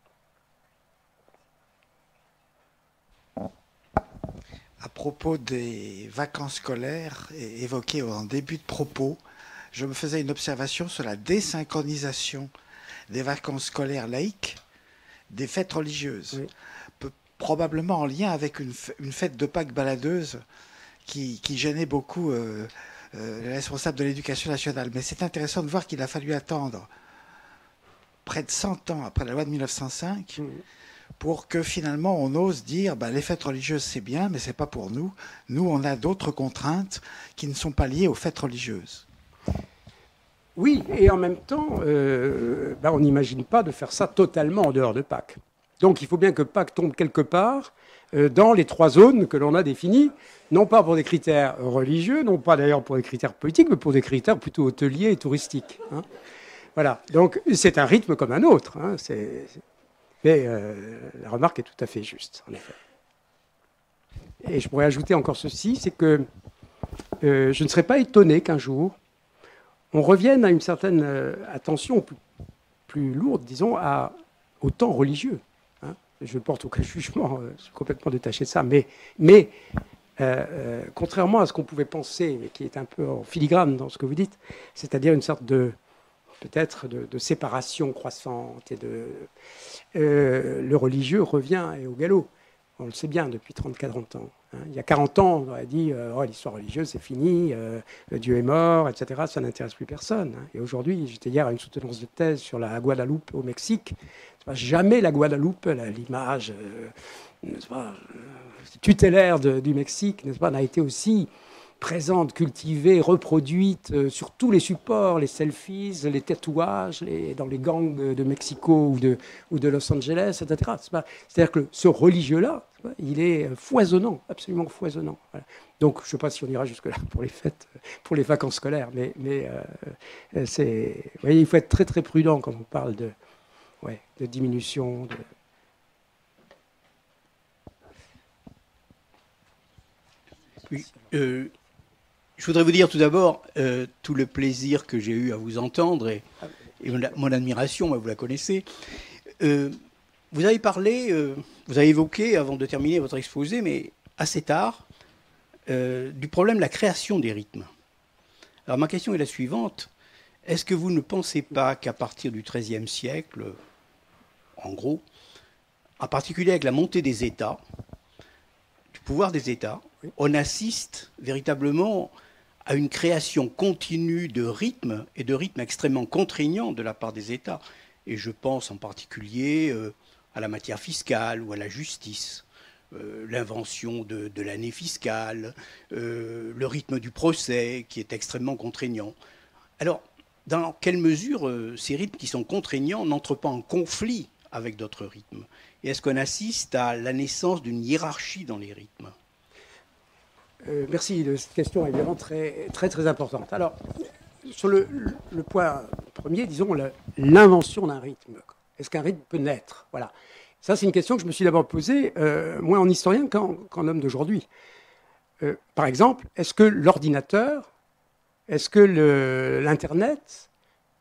À propos des vacances scolaires évoquées en début de propos, je me faisais une observation sur la désynchronisation des vacances scolaires laïques des fêtes religieuses, oui. Probablement en lien avec une, une fête de Pâques baladeuse qui, qui gênait beaucoup euh, euh, les responsables de l'éducation nationale. Mais c'est intéressant de voir qu'il a fallu attendre près de cent ans après la loi de mille neuf cent cinq oui. pour que finalement on ose dire bah, les fêtes religieuses c'est bien, mais c'est pas pour nous. Nous, on a d'autres contraintes qui ne sont pas liées aux fêtes religieuses. Oui, et en même temps, euh, ben on n'imagine pas de faire ça totalement en dehors de Pâques. Donc il faut bien que Pâques tombe quelque part euh, dans les trois zones que l'on a définies, non pas pour des critères religieux, non pas d'ailleurs pour des critères politiques, mais pour des critères plutôt hôteliers et touristiques. Hein. Voilà, donc c'est un rythme comme un autre. Hein. C'est, c'est... Mais euh, la remarque est tout à fait juste, en effet. Et je pourrais ajouter encore ceci, c'est que euh, je ne serais pas étonné qu'un jour, on revienne à une certaine euh, attention plus, plus lourde, disons, à, au temps religieux. Hein. Je ne porte aucun jugement, euh, je suis complètement détaché de ça, mais, mais euh, euh, contrairement à ce qu'on pouvait penser, et qui est un peu en filigrane dans ce que vous dites, c'est-à-dire une sorte de, peut-être, de, de séparation croissante, et de, euh, le religieux revient au galop. On le sait bien depuis trente à quarante ans. Hein. Il y a quarante ans, on aurait dit euh, oh, l'histoire religieuse, c'est fini, euh, Dieu est mort, et cetera. Ça n'intéresse plus personne. Hein. Et aujourd'hui, j'étais hier à une soutenance de thèse sur la Guadeloupe au Mexique. Pas, jamais la Guadeloupe, l'image euh, pas, tutélaire de, du Mexique, n'est-ce pas, n'a été aussi présente, cultivée, reproduite euh, sur tous les supports, les selfies, les tatouages, les, dans les gangs de Mexico ou de, ou de Los Angeles, et cetera. C'est-à-dire que ce religieux-là, il est foisonnant, absolument foisonnant. Voilà. Donc, je ne sais pas si on ira jusque-là pour les fêtes, pour les vacances scolaires, mais, mais euh, c'est, vous voyez, il faut être très très prudent quand on parle de, ouais, de diminution. De... Oui, euh, je voudrais vous dire tout d'abord euh, tout le plaisir que j'ai eu à vous entendre et, et mon, mon admiration, vous la connaissez. Euh, vous avez parlé, euh, vous avez évoqué, avant de terminer votre exposé, mais assez tard, euh, du problème de la création des rythmes. Alors ma question est la suivante. Est-ce que vous ne pensez pas qu'à partir du treizième siècle, en gros, en particulier avec la montée des États, du pouvoir des États, on assiste véritablement à une création continue de rythmes et de rythmes extrêmement contraignants de la part des États. Et je pense en particulier euh, à la matière fiscale ou à la justice, euh, l'invention de, de l'année fiscale, euh, le rythme du procès qui est extrêmement contraignant. Alors, dans quelle mesure euh, ces rythmes qui sont contraignants n'entrent pas en conflit avec d'autres rythmes? Et est-ce qu'on assiste à la naissance d'une hiérarchie dans les rythmes? Euh, merci de cette question évidemment très très très importante. Alors sur le, le point premier, disons l'invention d'un rythme. Est-ce qu'un rythme peut naître? Voilà. Ça c'est une question que je me suis d'abord posée, euh, moins en historien qu'en, qu'en homme d'aujourd'hui. Euh, par exemple, est-ce que l'ordinateur, est-ce que le, l'internet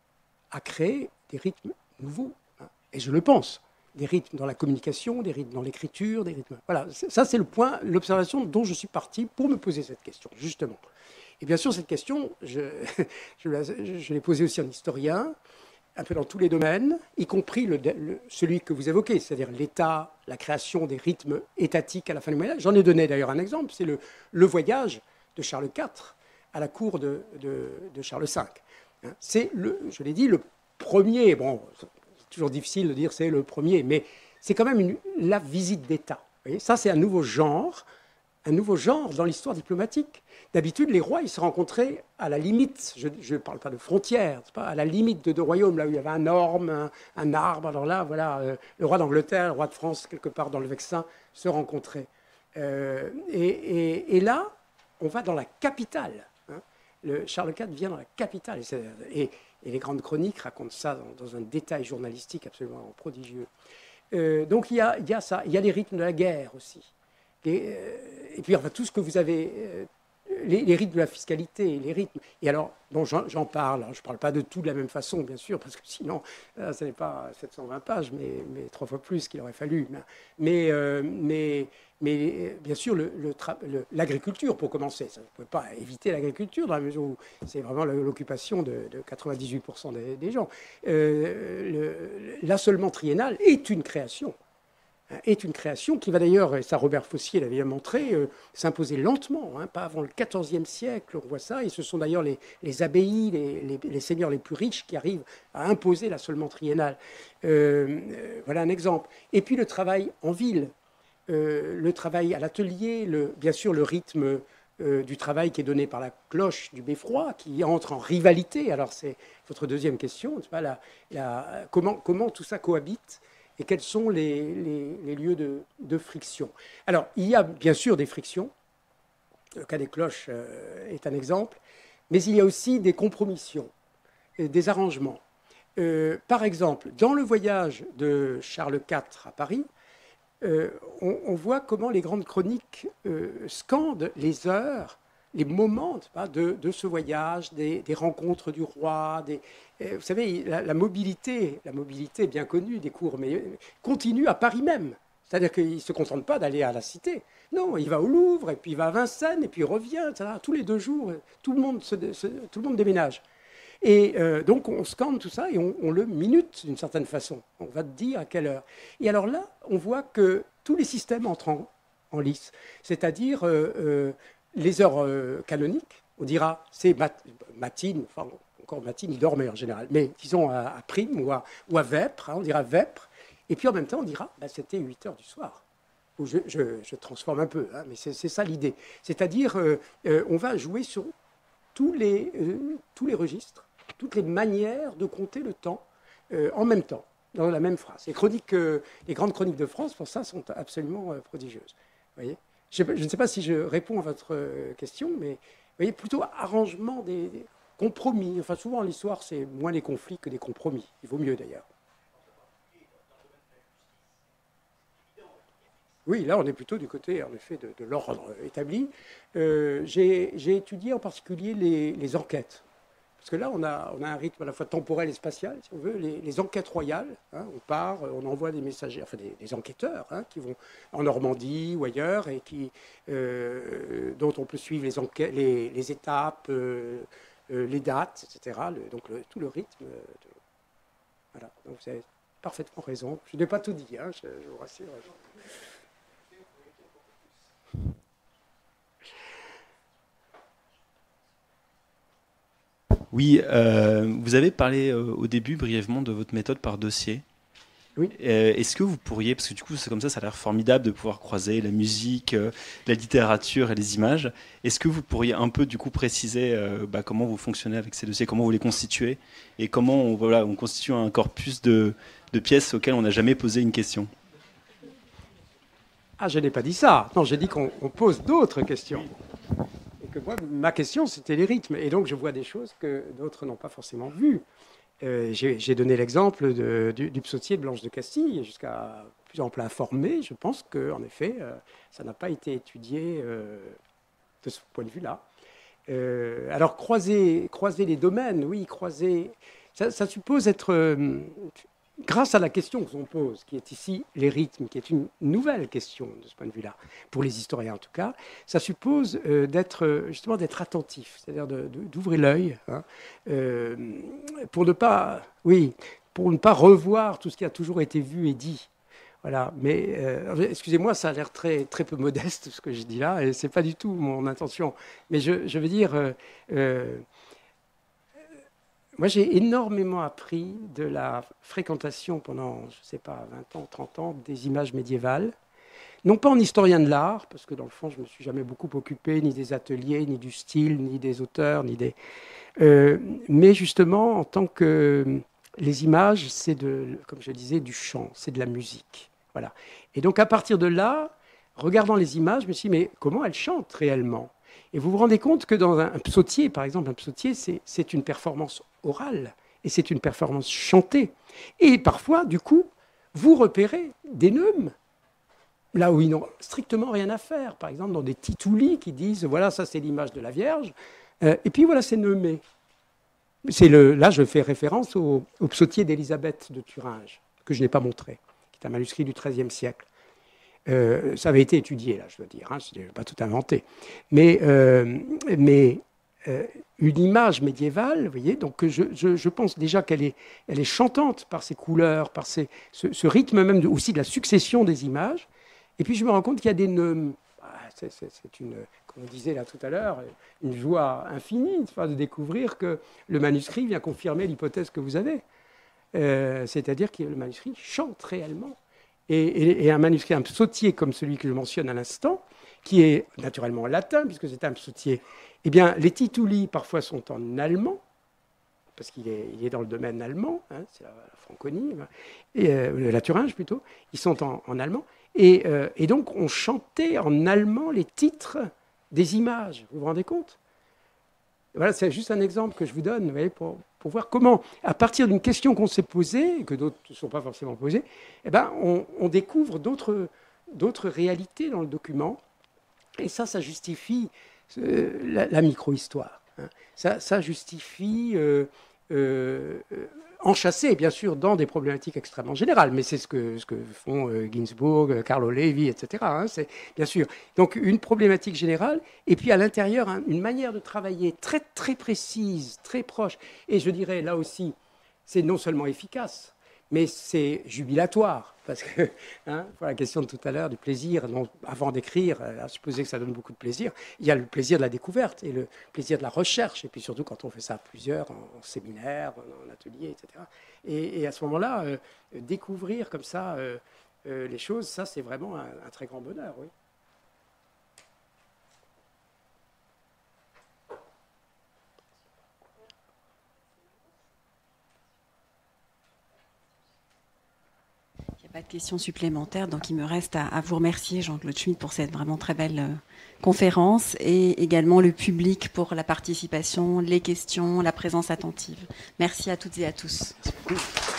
a créé des rythmes nouveaux? Et je le pense. Des rythmes dans la communication, des rythmes dans l'écriture, des rythmes... Voilà, ça c'est le point, l'observation dont je suis parti pour me poser cette question, justement. Et bien sûr, cette question, je, je, la, je l'ai posée aussi en historien, un peu dans tous les domaines, y compris le, le, celui que vous évoquez, c'est-à-dire l'État, la création des rythmes étatiques à la fin du Moyen-Âge. J'en ai donné d'ailleurs un exemple, c'est le, le voyage de Charles quatre à la cour de, de, de Charles cinq. C'est, le, je l'ai dit, le premier... Bon, toujours difficile de dire c'est le premier, mais c'est quand même une, la visite d'État. Vous voyez, ça, c'est un nouveau genre, un nouveau genre dans l'histoire diplomatique. D'habitude, les rois, ils se rencontraient à la limite, je ne parle pas de frontières, pas, à la limite de deux royaumes, là où il y avait un orme, un, un arbre. Alors là, voilà, euh, le roi d'Angleterre, le roi de France, quelque part dans le Vexin, se rencontraient. Euh, et, et, et là, on va dans la capitale. Hein. Le Charles quatre vient dans la capitale. Et, et Et les grandes chroniques racontent ça dans, dans un détail journalistique absolument prodigieux. Euh, donc il y, a, il y a ça. Il y a les rythmes de la guerre aussi. Et, euh, et puis enfin tout ce que vous avez, euh, les, les rythmes de la fiscalité, les rythmes. Et alors, bon, j'en, j'en parle. Je ne parle pas de tout de la même façon, bien sûr, parce que sinon, là, ce n'est pas sept cent vingt pages, mais, mais trois fois plus qu'il aurait fallu. Mais, euh, mais, mais bien sûr, le, le tra- le, l'agriculture, pour commencer. Ça ne peut pas éviter l'agriculture, dans la mesure où c'est vraiment l'occupation de, de quatre-vingt-dix-huit pour cent des, des gens. Euh, le, l'assolement triennal est une création. est une création qui va d'ailleurs, et ça Robert Fossier l'avait bien montré, euh, s'imposer lentement, hein, pas avant le quatorzième siècle, on voit ça, et ce sont d'ailleurs les, les abbayes, les, les, les seigneurs les plus riches qui arrivent à imposer l'assolement triennal. Euh, euh, voilà un exemple. Et puis le travail en ville, euh, le travail à l'atelier, le, bien sûr le rythme euh, du travail qui est donné par la cloche du beffroi, qui entre en rivalité. Alors c'est votre deuxième question, c'est pas la, la, comment, comment tout ça cohabite et quels sont les, les, les lieux de, de friction. Alors, il y a bien sûr des frictions. Le cas des cloches euh, est un exemple. Mais il y a aussi des compromissions, des arrangements. Euh, par exemple, dans le voyage de Charles quatre à Paris, euh, on, on voit comment les grandes chroniques euh, scandent les heures, les moments de, de ce voyage, des, des rencontres du roi. Des, vous savez, la, la mobilité, la mobilité bien connue des cours mais, continue à Paris même. C'est-à-dire qu'il ne se contente pas d'aller à la Cité. Non, il va au Louvre, et puis il va à Vincennes, et puis il revient, et cetera. Tous les deux jours, tout le monde, se, se, tout le monde déménage. Et euh, donc, on scanne tout ça et on, on le minute d'une certaine façon. On va te dire à quelle heure. Et alors là, on voit que tous les systèmes entrent en, en lice. C'est-à-dire euh, euh, les heures euh, canoniques, on dira, c'est mat matine, enfin, encore matine, il dormait en général, mais disons à, à Prime ou à, ou à Vêpres, hein, on dira Vêpres. Et puis en même temps, on dira, bah, c'était huit heures du soir. Je, je, je transforme un peu, hein, mais c'est ça l'idée. C'est-à-dire, euh, euh, on va jouer sur tous les, euh, tous les registres, toutes les manières de compter le temps euh, en même temps, dans la même phrase. Les, chroniques, euh, les grandes chroniques de France, pour ça, sont absolument euh, prodigieuses. Vous voyez, je, je ne sais pas si je réponds à votre euh, question, mais vous voyez, plutôt arrangement des, des compromis. Enfin, souvent, l'histoire, c'est moins les conflits que des compromis. Il vaut mieux, d'ailleurs. Oui, là, on est plutôt du côté, en effet, de, de l'ordre établi. Euh, J'ai étudié en particulier les, les enquêtes. Parce que là, on a, on a un rythme à la fois temporel et spatial, si on veut. Les, les enquêtes royales, hein, on part, on envoie des messagers, enfin des, des enquêteurs, hein, qui vont en Normandie ou ailleurs, et qui, euh, dont on peut suivre les, enquêtes, les, les étapes, euh, euh, les dates, et cetera. Le, donc le, tout le rythme. De, voilà. Donc vous avez parfaitement raison. Je n'ai pas tout dit, hein, je, je vous rassure. Oui, euh, vous avez parlé euh, au début brièvement de votre méthode par dossier. Oui. Euh, Est-ce que vous pourriez, parce que du coup c'est comme ça, ça a l'air formidable de pouvoir croiser la musique, euh, la littérature et les images. Est-ce que vous pourriez un peu du coup préciser euh, bah, comment vous fonctionnez avec ces dossiers, comment vous les constituez et comment on, voilà, on constitue un corpus de, de pièces auxquelles on n'a jamais posé une question? Ah, je n'ai pas dit ça. Non, j'ai dit qu'on pose d'autres questions. Et que moi, ma question, c'était les rythmes. Et donc, je vois des choses que d'autres n'ont pas forcément vues. Euh, J'ai donné l'exemple du, du psautier de Blanche de Castille, jusqu'à plus en plein informé. Je pense qu'en effet, euh, ça n'a pas été étudié euh, de ce point de vue-là. Euh, alors, croiser, croiser les domaines, oui, croiser... Ça, ça suppose être... Euh, grâce à la question qu'on pose, qui est ici les rythmes, qui est une nouvelle question de ce point de vue-là, pour les historiens en tout cas, ça suppose euh, d'être justement d'être attentif, c'est-à-dire d'ouvrir l'œil, hein, euh, pour ne pas, oui, pour ne pas revoir tout ce qui a toujours été vu et dit. Voilà. Mais euh, excusez-moi, ça a l'air très très peu modeste ce que je dis là, et c'est pas du tout mon intention. Mais je, je veux dire. Euh, euh, Moi, j'ai énormément appris de la fréquentation pendant, je ne sais pas, vingt ans, trente ans, des images médiévales. Non pas en historien de l'art, parce que dans le fond, je ne me suis jamais beaucoup occupé ni des ateliers, ni du style, ni des auteurs, ni des... Euh, mais justement, en tant que... Les images, c'est, de, comme je disais, du chant, c'est de la musique. Voilà. Et donc, à partir de là, regardant les images, je me suis dit, mais comment elles chantent réellement ? Et vous vous rendez compte que dans un psautier, par exemple, un psautier, c'est une performance orale et c'est une performance chantée. Et parfois, du coup, vous repérez des neumes là où ils n'ont strictement rien à faire. Par exemple, dans des titoulis qui disent, voilà, ça c'est l'image de la Vierge, euh, et puis voilà, c'est neumé. Le, là, je fais référence au, au psautier d'Élisabeth de Thuringe, que je n'ai pas montré, qui est un manuscrit du treizième siècle. Euh, ça avait été étudié, là, je veux dire, hein, je n'ai pas tout inventé. Mais, euh, mais euh, une image médiévale, vous voyez, donc je, je, je pense déjà qu'elle est, elle est chantante par ses couleurs, par ses, ce, ce rythme même de, aussi de la succession des images. Et puis je me rends compte qu'il y a des neumes. C'est une, comme on disait là tout à l'heure, une joie infinie de découvrir que le manuscrit vient confirmer l'hypothèse que vous avez. Euh, C'est-à-dire que le manuscrit chante réellement. Et, et, et un manuscrit, un psautier comme celui que je mentionne à l'instant, qui est naturellement en latin, puisque c'est un psautier, eh bien, les titoulis parfois sont en allemand, parce qu'il est, il est dans le domaine allemand, hein, c'est la, la Franconie, et, euh, la Thuringe plutôt, ils sont en, en allemand. Et, euh, et donc, on chantait en allemand les titres des images. Vous vous rendez compte? Voilà, c'est juste un exemple que je vous donne, vous voyez, pour, pour voir comment, à partir d'une question qu'on s'est posée, que d'autres ne sont pas forcément posées, eh ben, on, on découvre d'autres d'autres réalités dans le document. Et ça, ça justifie euh, la, la micro-histoire. Hein. Ça, ça justifie euh, euh, enchâssé, bien sûr, dans des problématiques extrêmement générales, mais c'est ce que, ce que font euh, Ginsburg, Carlo Levi, et cetera. Hein, c'est bien sûr. Donc une problématique générale, et puis à l'intérieur, hein, une manière de travailler très très précise, très proche. Et je dirais là aussi, c'est non seulement efficace, mais c'est jubilatoire. Parce que, hein, pour la question de tout à l'heure, du plaisir, non, avant d'écrire, à supposer que ça donne beaucoup de plaisir, il y a le plaisir de la découverte et le plaisir de la recherche, et puis surtout quand on fait ça à plusieurs, en, en séminaire, en, en atelier, et cetera. Et, et à ce moment-là, euh, découvrir comme ça euh, euh, les choses, ça c'est vraiment un, un très grand bonheur, oui. Pas de questions supplémentaires, donc il me reste à, à vous remercier, Jean-Claude Schmitt, pour cette vraiment très belle euh, conférence, et également le public pour la participation, les questions, la présence attentive. Merci à toutes et à tous. Merci beaucoup.